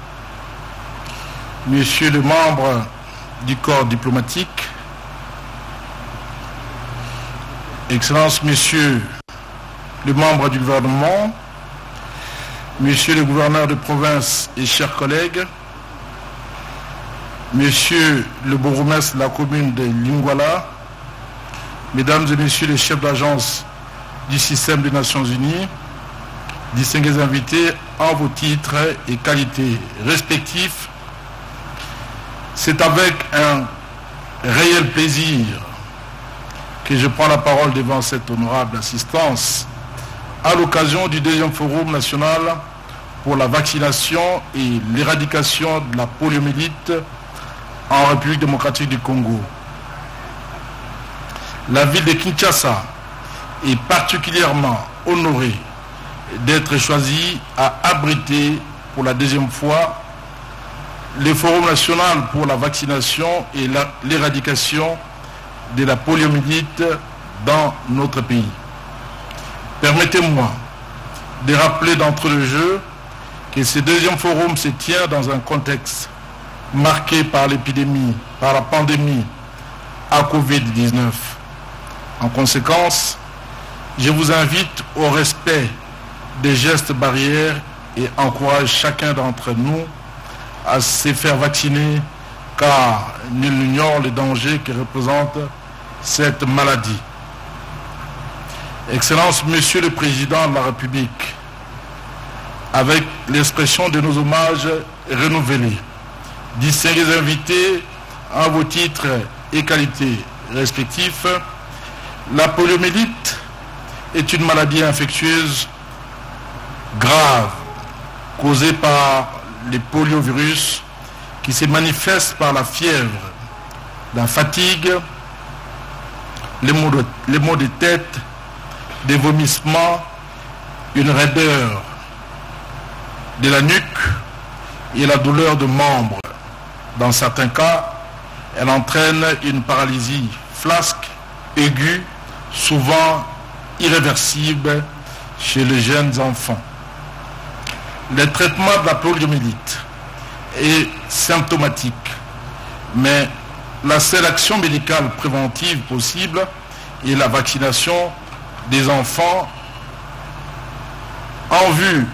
Monsieur le membre du corps diplomatique, Excellences, Messieurs les membres du gouvernement, Monsieur le gouverneur de province et chers collègues, Monsieur le bourgmestre de la commune de Lingwala, Mesdames et Messieurs les chefs d'agence du système des Nations Unies, distingués invités en vos titres et qualités respectifs, c'est avec un réel plaisir que je prends la parole devant cette honorable assistance à l'occasion du deuxième forum national pour la vaccination et l'éradication de la poliomyélite en République démocratique du Congo. La ville de Kinshasa est particulièrement honorée d'être choisi à abriter pour la deuxième fois le Forum national pour la vaccination et l'éradication de la poliomyélite dans notre pays. Permettez-moi de rappeler d'entrée de jeu que ce deuxième forum se tient dans un contexte marqué par l'épidémie, par la pandémie à Covid-19. En conséquence, je vous invite au respect des gestes barrières et encourage chacun d'entre nous à se faire vacciner car nul n'ignore les dangers que représente cette maladie. Excellences, Monsieur le Président de la République, avec l'expression de nos hommages renouvelés, distingués invités en vos titres et qualités respectifs, la poliomyélite est une maladie infectieuse grave causée par les poliovirus qui se manifestent par la fièvre, la fatigue, les maux de tête, des vomissements, une raideur de la nuque et la douleur de membres. Dans certains cas, elle entraîne une paralysie flasque, aiguë, souvent irréversible chez les jeunes enfants. Le traitement de la poliomyélite est symptomatique, mais la seule action médicale préventive possible est la vaccination des enfants en vue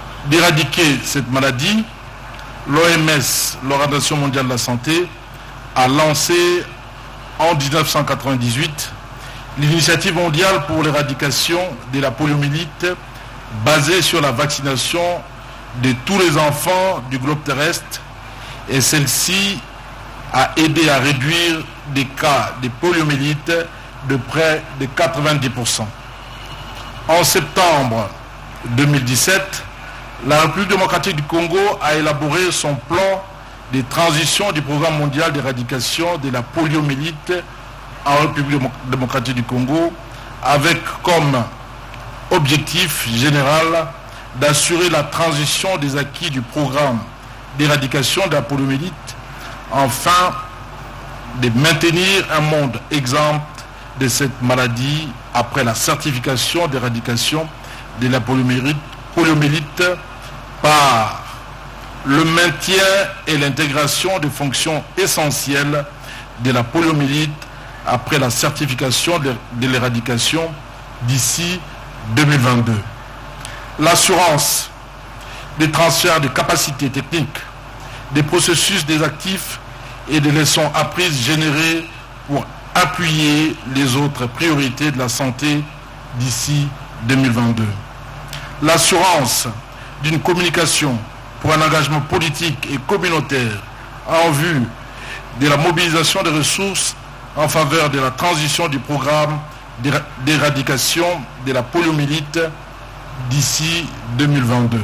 d'éradiquer cette maladie. L'OMS, l'Organisation mondiale de la santé, a lancé en 1998 l'initiative mondiale pour l'éradication de la poliomyélite basée sur la vaccination de tous les enfants du globe terrestre, et celle-ci a aidé à réduire des cas de poliomyélite de près de 90%. En septembre 2017, la République démocratique du Congo a élaboré son plan de transition du programme mondial d'éradication de la poliomyélite en République démocratique du Congo, avec comme objectif général d'assurer la transition des acquis du programme d'éradication de la poliomyélite, afin de maintenir un monde exempt de cette maladie après la certification d'éradication de la poliomyélite par le maintien et l'intégration des fonctions essentielles de la poliomyélite après la certification de l'éradication d'ici 2022. L'assurance des transferts de capacités techniques, des processus des actifs et des leçons apprises générées pour appuyer les autres priorités de la santé d'ici 2022. L'assurance d'une communication pour un engagement politique et communautaire en vue de la mobilisation des ressources en faveur de la transition du programme d'éradication de la poliomyélite d'ici 2022.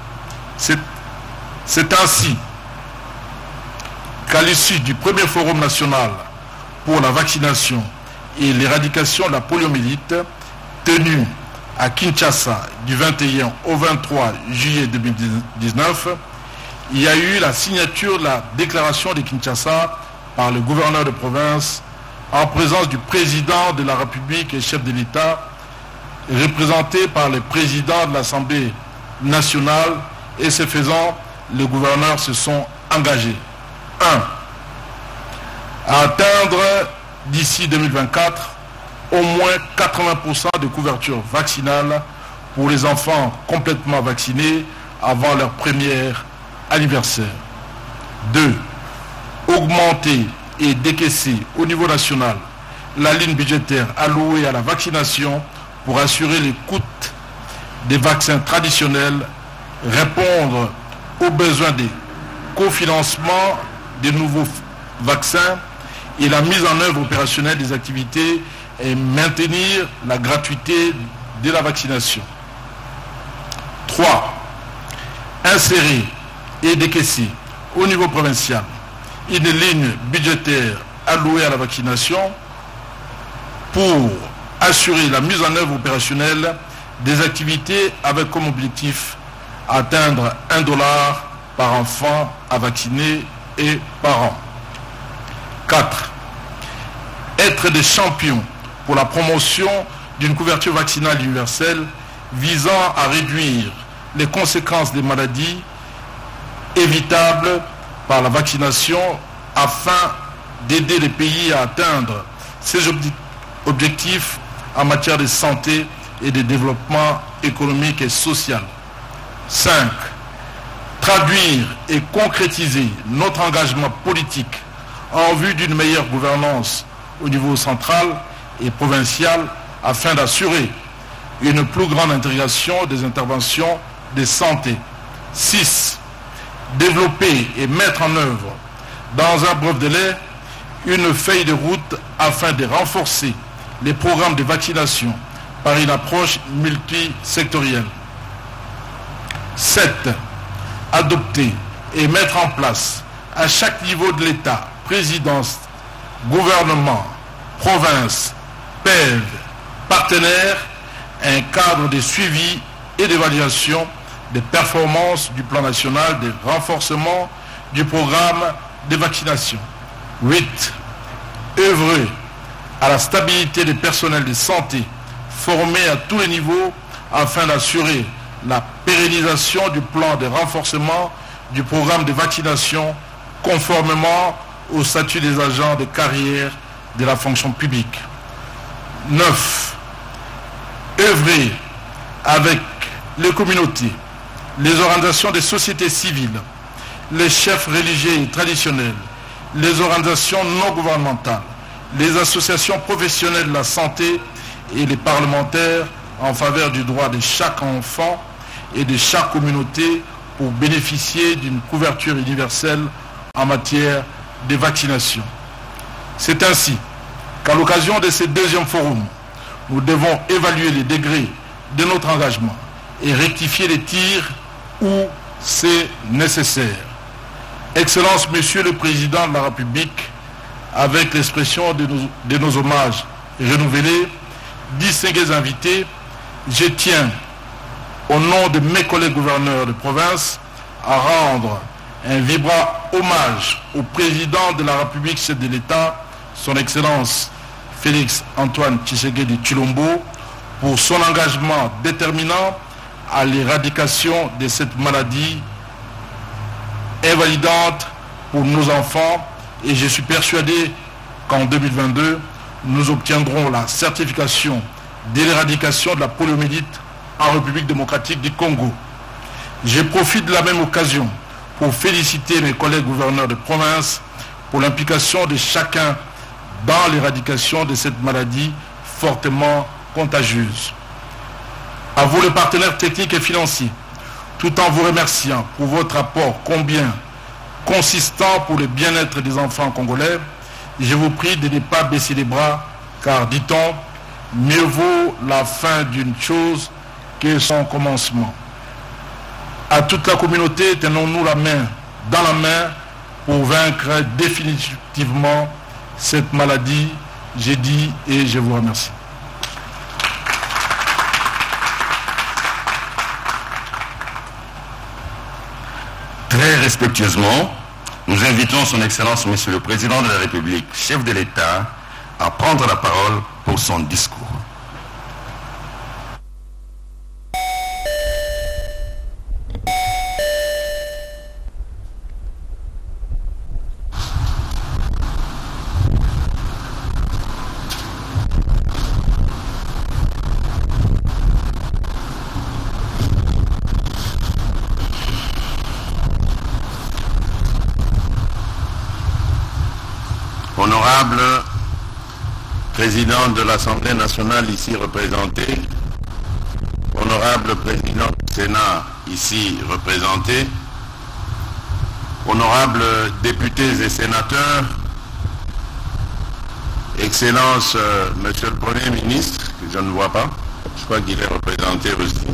C'est ainsi qu'à l'issue du premier forum national pour la vaccination et l'éradication de la poliomyélite tenu à Kinshasa du 21 au 23 juillet 2019, il y a eu la signature de la déclaration de Kinshasa par le gouverneur de province en présence du président de la République et chef de l'État, représenté par le président de l'Assemblée nationale, et ce faisant, les gouverneurs se sont engagés. 1. À atteindre d'ici 2024 au moins 80% de couverture vaccinale pour les enfants complètement vaccinés avant leur premier anniversaire. 2. Augmenter et décaisser au niveau national la ligne budgétaire allouée à la vaccination pour assurer les coûts des vaccins traditionnels, répondre aux besoins des cofinancements des nouveaux vaccins et la mise en œuvre opérationnelle des activités et maintenir la gratuité de la vaccination. 3. Insérer et décaisser au niveau provincial une ligne budgétaire allouée à la vaccination pour assurer la mise en œuvre opérationnelle des activités avec comme objectif atteindre $1 par enfant à vacciner et par an. 4. Être des champions pour la promotion d'une couverture vaccinale universelle visant à réduire les conséquences des maladies évitables par la vaccination afin d'aider les pays à atteindre ces objectifs en matière de santé et de développement économique et social. 5. Traduire et concrétiser notre engagement politique en vue d'une meilleure gouvernance au niveau central et provincial afin d'assurer une plus grande intégration des interventions de santé. 6. Développer et mettre en œuvre dans un bref délai une feuille de route afin de renforcer les programmes de vaccination par une approche multisectorielle. 7. Adopter et mettre en place à chaque niveau de l'État, présidence, gouvernement, province, PEV, partenaires, un cadre de suivi et d'évaluation des performances du plan national de renforcement du programme de vaccination. 8. Œuvrer à la stabilité des personnels de santé formés à tous les niveaux afin d'assurer la pérennisation du plan de renforcement du programme de vaccination conformément au statut des agents de carrière de la fonction publique. 9. Œuvrer avec les communautés, les organisations des sociétés civiles, les chefs religieux et traditionnels, les organisations non gouvernementales, les associations professionnelles de la santé et les parlementaires en faveur du droit de chaque enfant et de chaque communauté pour bénéficier d'une couverture universelle en matière de vaccination. C'est ainsi qu'à l'occasion de ce deuxième forum, nous devons évaluer les degrés de notre engagement et rectifier les tirs où c'est nécessaire. Excellence, Monsieur le Président de la République, avec l'expression de nos hommages renouvelés, distingués invités, je tiens, au nom de mes collègues gouverneurs de province, à rendre un vibrant hommage au Président de la République, chef de l'État, son Excellence Félix Antoine Tshisekedi Tshilombo, pour son engagement déterminant à l'éradication de cette maladie invalidante pour nos enfants, et je suis persuadé qu'en 2022, nous obtiendrons la certification de l'éradication de la poliomyélite en République démocratique du Congo. Je profite de la même occasion pour féliciter mes collègues gouverneurs de province pour l'implication de chacun dans l'éradication de cette maladie fortement contagieuse. À vous les partenaires techniques et financiers, tout en vous remerciant pour votre apport combien consistant pour le bien-être des enfants congolais, je vous prie de ne pas baisser les bras, car, dit-on, mieux vaut la fin d'une chose que son commencement. À toute la communauté, tenons-nous la main dans la main pour vaincre définitivement cette maladie. J'ai dit et je vous remercie. Très respectueusement, nous invitons son Excellence, Monsieur le Président de la République, chef de l'État, à prendre la parole pour son discours. Honorable Président de l'Assemblée nationale ici représenté, Honorable Président du Sénat ici représenté, Honorables députés et sénateurs, Excellence Monsieur le Premier ministre, que je ne vois pas, je crois qu'il est représenté aussi,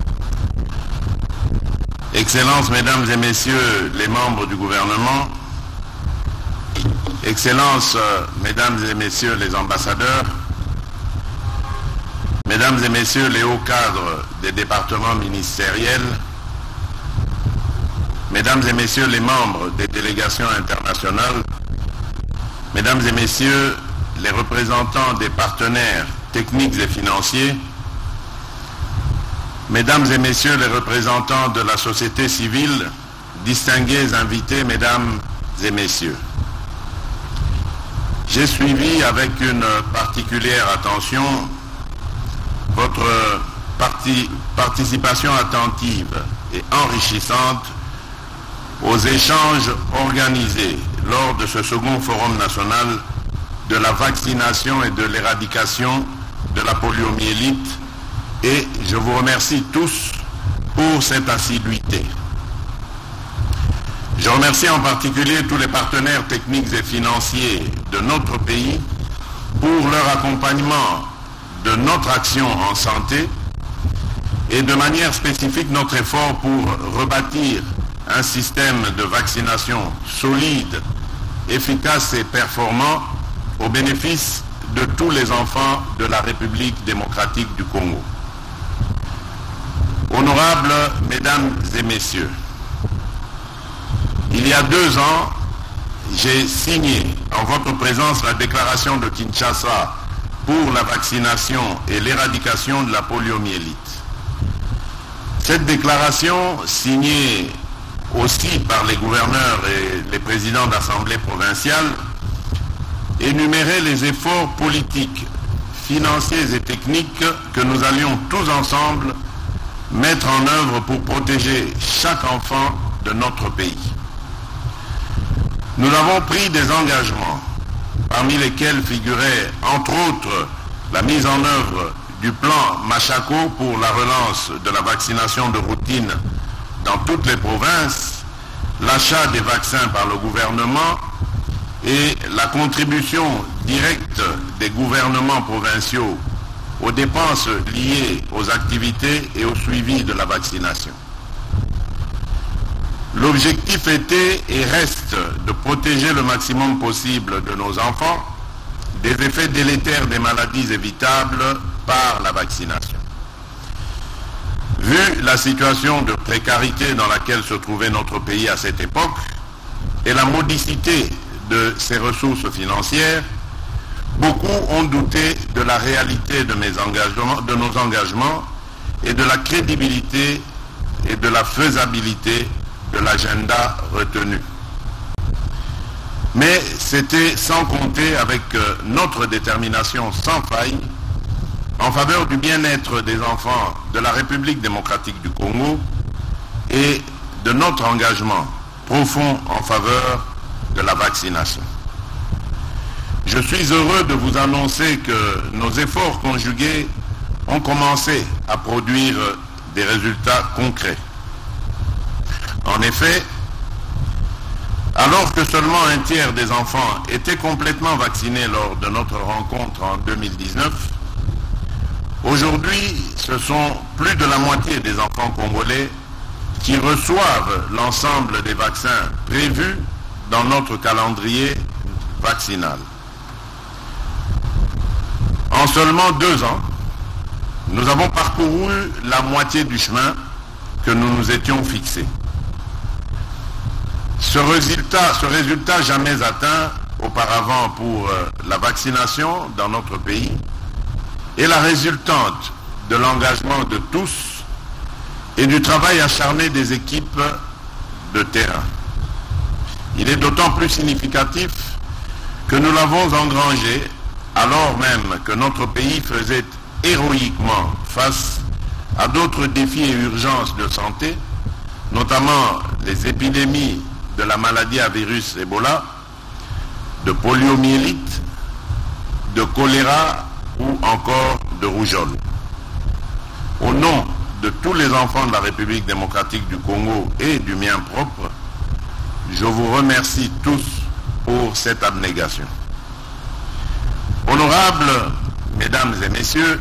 Excellences, Mesdames et Messieurs les membres du gouvernement, Excellences, Mesdames et Messieurs les ambassadeurs, Mesdames et Messieurs les hauts cadres des départements ministériels, Mesdames et Messieurs les membres des délégations internationales, Mesdames et Messieurs les représentants des partenaires techniques et financiers, Mesdames et Messieurs les représentants de la société civile, distingués invités, Mesdames et Messieurs. J'ai suivi avec une particulière attention votre participation attentive et enrichissante aux échanges organisés lors de ce second forum national de la vaccination et de l'éradication de la poliomyélite, et je vous remercie tous pour cette assiduité. Je remercie en particulier tous les partenaires techniques et financiers de notre pays pour leur accompagnement de notre action en santé et de manière spécifique notre effort pour rebâtir un système de vaccination solide, efficace et performant au bénéfice de tous les enfants de la République démocratique du Congo. Honorables Mesdames et Messieurs, il y a 2 ans, j'ai signé en votre présence la déclaration de Kinshasa pour la vaccination et l'éradication de la poliomyélite. Cette déclaration, signée aussi par les gouverneurs et les présidents d'assemblée provinciale, énumérait les efforts politiques, financiers et techniques que nous allions tous ensemble mettre en œuvre pour protéger chaque enfant de notre pays. Nous avons pris des engagements, parmi lesquels figurait entre autres la mise en œuvre du plan Machako pour la relance de la vaccination de routine dans toutes les provinces, l'achat des vaccins par le gouvernement et la contribution directe des gouvernements provinciaux aux dépenses liées aux activités et au suivi de la vaccination. L'objectif était et reste de protéger le maximum possible de nos enfants des effets délétères des maladies évitables par la vaccination. Vu la situation de précarité dans laquelle se trouvait notre pays à cette époque et la modicité de ses ressources financières, beaucoup ont douté de la réalité de nos engagements et de la crédibilité et de la faisabilité de l'agenda retenu. Mais c'était sans compter avec notre détermination sans faille en faveur du bien-être des enfants de la République démocratique du Congo et de notre engagement profond en faveur de la vaccination. Je suis heureux de vous annoncer que nos efforts conjugués ont commencé à produire des résultats concrets. En effet, alors que seulement un tiers des enfants étaient complètement vaccinés lors de notre rencontre en 2019, aujourd'hui, ce sont plus de la moitié des enfants congolais qui reçoivent l'ensemble des vaccins prévus dans notre calendrier vaccinal. En seulement 2 ans, nous avons parcouru la moitié du chemin que nous nous étions fixés. Ce résultat jamais atteint auparavant pour la vaccination dans notre pays est la résultante de l'engagement de tous et du travail acharné des équipes de terrain. Il est d'autant plus significatif que nous l'avons engrangé alors même que notre pays faisait héroïquement face à d'autres défis et urgences de santé, notamment les épidémies de la maladie à virus Ebola, de poliomyélite, de choléra ou encore de rougeole. Au nom de tous les enfants de la République démocratique du Congo et du mien propre, je vous remercie tous pour cette abnégation. Honorables mesdames et messieurs,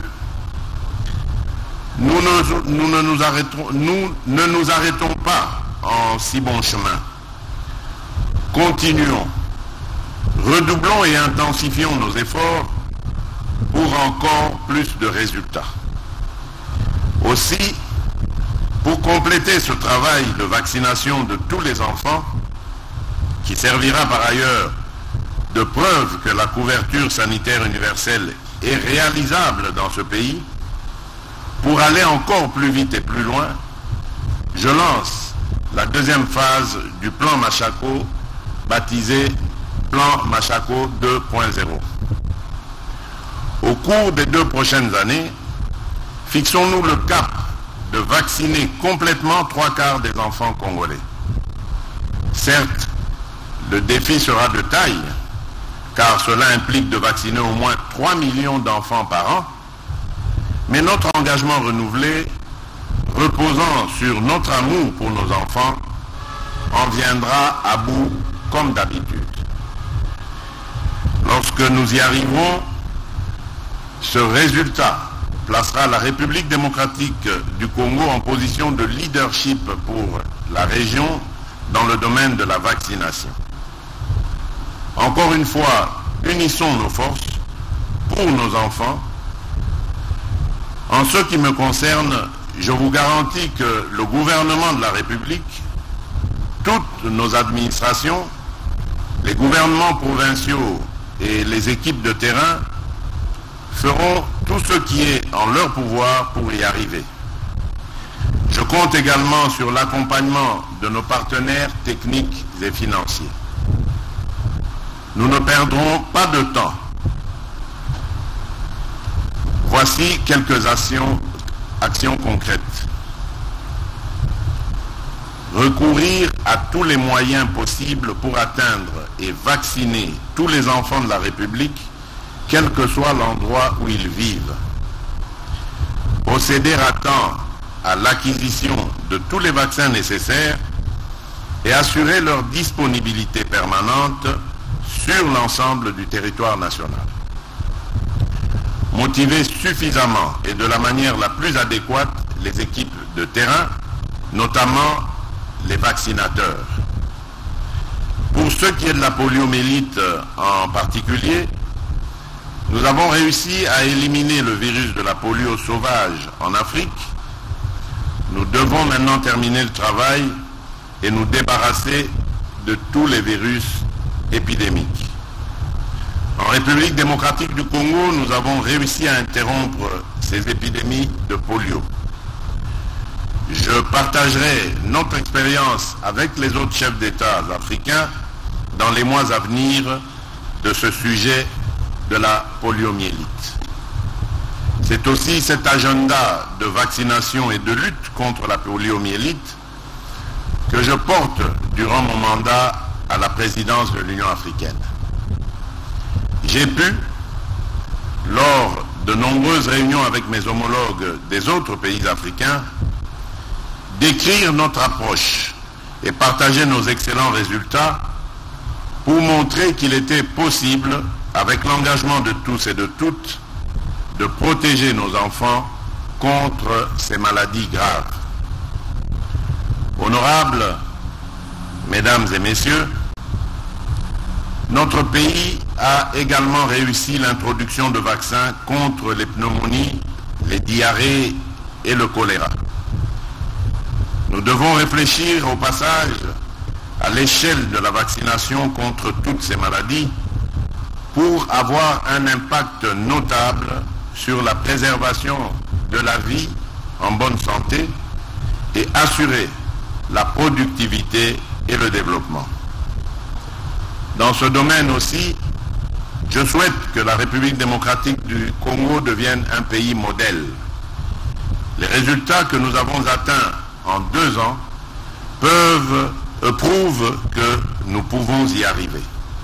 nous ne nous arrêtons pas en si bon chemin. Continuons, redoublons et intensifions nos efforts pour encore plus de résultats. Aussi, pour compléter ce travail de vaccination de tous les enfants, qui servira par ailleurs de preuve que la couverture sanitaire universelle est réalisable dans ce pays, pour aller encore plus vite et plus loin, je lance la deuxième phase du plan Machako, baptisé Plan Machako 2.0. Au cours des 2 prochaines années, fixons-nous le cap de vacciner complètement 3/4 des enfants congolais. Certes, le défi sera de taille, car cela implique de vacciner au moins 3 millions d'enfants par an, mais notre engagement renouvelé, reposant sur notre amour pour nos enfants, en viendra à bout comme d'habitude. Lorsque nous y arriverons, ce résultat placera la République démocratique du Congo en position de leadership pour la région dans le domaine de la vaccination. Encore une fois, unissons nos forces pour nos enfants. En ce qui me concerne, je vous garantis que le gouvernement de la République, toutes nos administrations, les gouvernements provinciaux et les équipes de terrain feront tout ce qui est en leur pouvoir pour y arriver. Je compte également sur l'accompagnement de nos partenaires techniques et financiers. Nous ne perdrons pas de temps. Voici quelques actions concrètes. recourir à tous les moyens possibles pour atteindre et vacciner tous les enfants de la République, quel que soit l'endroit où ils vivent. Procéder à temps à l'acquisition de tous les vaccins nécessaires et assurer leur disponibilité permanente sur l'ensemble du territoire national. Motiver suffisamment et de la manière la plus adéquate les équipes de terrain, notamment les vaccinateurs. Pour ce qui est de la poliomyélite en particulier, nous avons réussi à éliminer le virus de la polio sauvage en Afrique. Nous devons maintenant terminer le travail et nous débarrasser de tous les virus épidémiques. En République démocratique du Congo, nous avons réussi à interrompre ces épidémies de polio. Je partagerai notre expérience avec les autres chefs d'État africains dans les mois à venir de ce sujet de la poliomyélite. C'est aussi cet agenda de vaccination et de lutte contre la poliomyélite que je porte durant mon mandat à la présidence de l'Union africaine. J'ai pu, lors de nombreuses réunions avec mes homologues des autres pays africains, décrire notre approche et partager nos excellents résultats pour montrer qu'il était possible, avec l'engagement de tous et de toutes, de protéger nos enfants contre ces maladies graves. Honorables Mesdames et Messieurs, notre pays a également réussi l'introduction de vaccins contre les pneumonies, les diarrhées et le choléra. Nous devons réfléchir au passage à l'échelle de la vaccination contre toutes ces maladies pour avoir un impact notable sur la préservation de la vie en bonne santé et assurer la productivité et le développement. Dans ce domaine aussi, je souhaite que la République démocratique du Congo devienne un pays modèle. Les résultats que nous avons atteints en 2 ans prouvent que nous pouvons y arriver.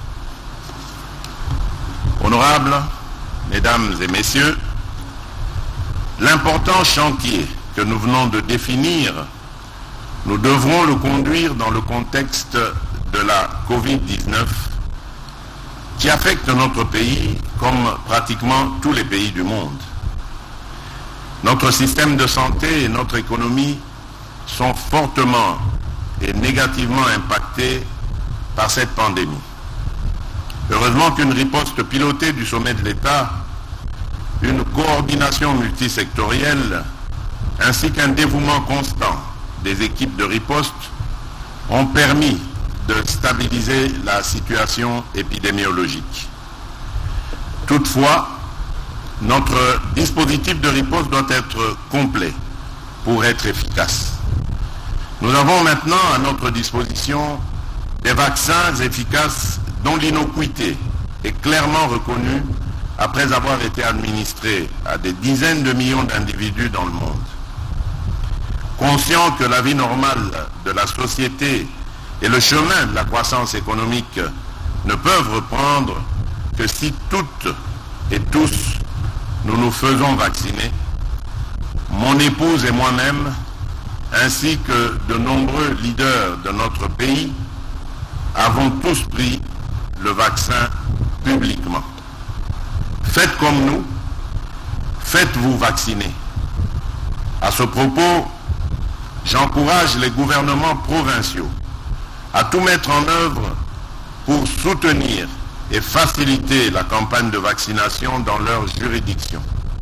Honorables Mesdames et Messieurs, l'important chantier que nous venons de définir, nous devrons le conduire dans le contexte de la Covid-19 qui affecte notre pays comme pratiquement tous les pays du monde. Notre système de santé et notre économie sont fortement et négativement impactés par cette pandémie. Heureusement qu'une riposte pilotée du sommet de l'État, une coordination multisectorielle ainsi qu'un dévouement constant des équipes de riposte ont permis de stabiliser la situation épidémiologique. Toutefois, notre dispositif de riposte doit être complet pour être efficace. Nous avons maintenant à notre disposition des vaccins efficaces dont l'innocuité est clairement reconnue après avoir été administrés à des dizaines de millions d'individus dans le monde. Conscient que la vie normale de la société et le chemin de la croissance économique ne peuvent reprendre que si toutes et tous nous nous faisons vacciner, mon épouse et moi-même, ainsi que de nombreux leaders de notre pays, avons tous pris le vaccin publiquement. Faites comme nous, faites-vous vacciner. À ce propos, j'encourage les gouvernements provinciaux à tout mettre en œuvre pour soutenir et faciliter la campagne de vaccination dans leur juridiction.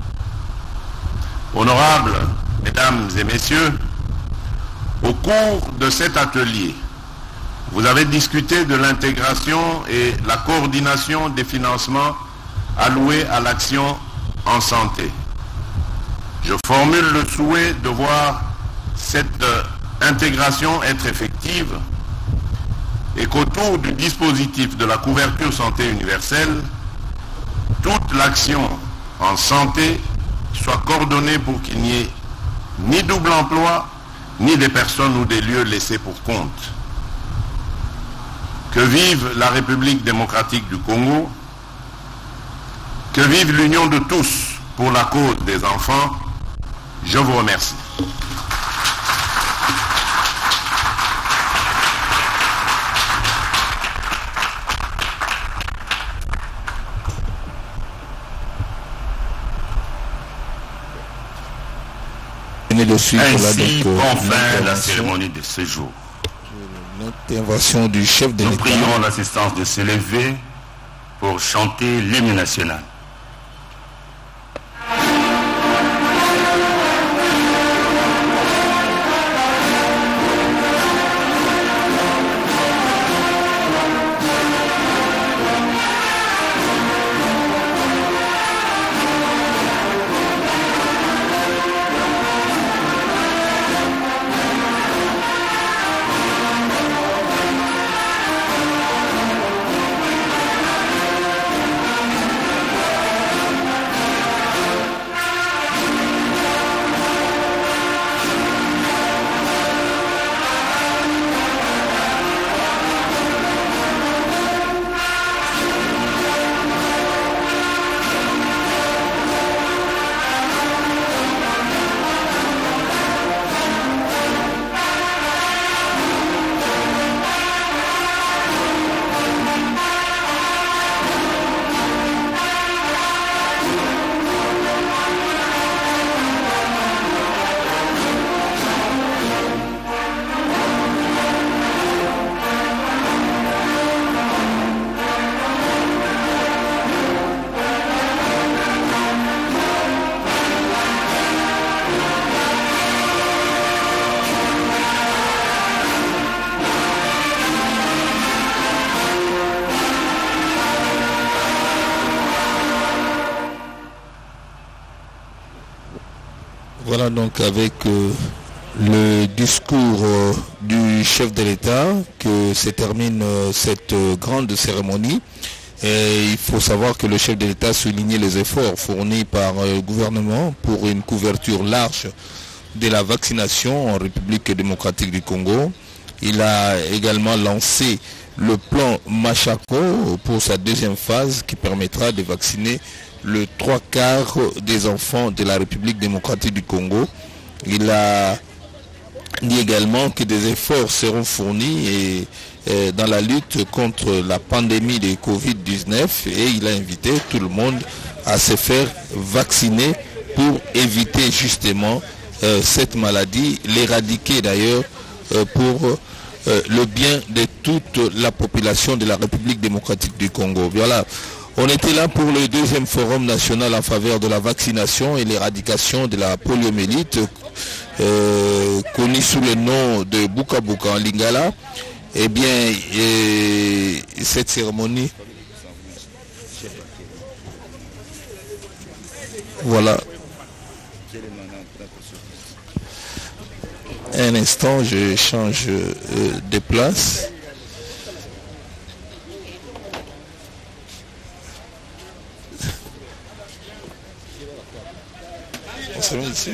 Honorables Mesdames et Messieurs, au cours de cet atelier, vous avez discuté de l'intégration et la coordination des financements alloués à l'action en santé. Je formule le souhait de voir cette intégration être effective et qu'autour du dispositif de la couverture santé universelle, toute l'action en santé soit coordonnée pour qu'il n'y ait ni double emploi, ni des personnes ou des lieux laissés pour compte. Que vive la République démocratique du Congo, que vive l'union de tous pour la cause des enfants. Je vous remercie. Ainsi prend fin la cérémonie de ce jour. L'intervention du chef de l'État. Nous prions l'assistance de se lever pour chanter l'hymne national. Voilà donc avec le discours du chef de l'État que se termine cette grande cérémonie. Et il faut savoir que le chef de l'État a souligné les efforts fournis par le gouvernement pour une couverture large de la vaccination en République démocratique du Congo. Il a également lancé le plan Machako pour sa deuxième phase qui permettra de vacciner le 3/4 des enfants de la République démocratique du Congo. Il a dit également que des efforts seront fournis dans la lutte contre la pandémie de Covid-19 et il a invité tout le monde à se faire vacciner pour éviter justement cette maladie, l'éradiquer d'ailleurs pour le bien de toute la population de la République démocratique du Congo. Voilà. On était là pour le deuxième forum national en faveur de la vaccination et l'éradication de la poliomyélite, connu sous le nom de Buka Buka en Lingala. Eh bien, cette cérémonie, voilà. Un instant, je change de place. On se met ici.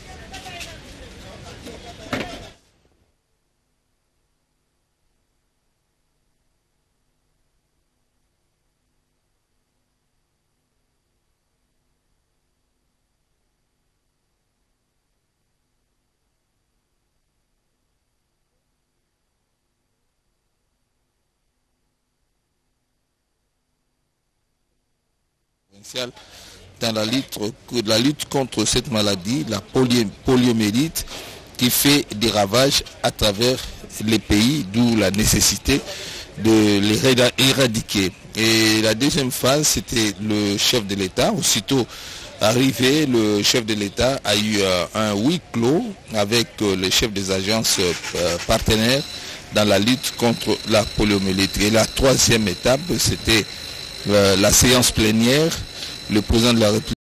Dans la lutte contre cette maladie, la poliomyélite, qui fait des ravages à travers les pays, d'où la nécessité de l'éradiquer. Et la deuxième phase, c'était le chef de l'État. Aussitôt arrivé, le chef de l'État a eu un huis clos avec les chefs des agences partenaires dans la lutte contre la poliomyélite. Et la troisième étape, c'était la séance plénière. Le président de la République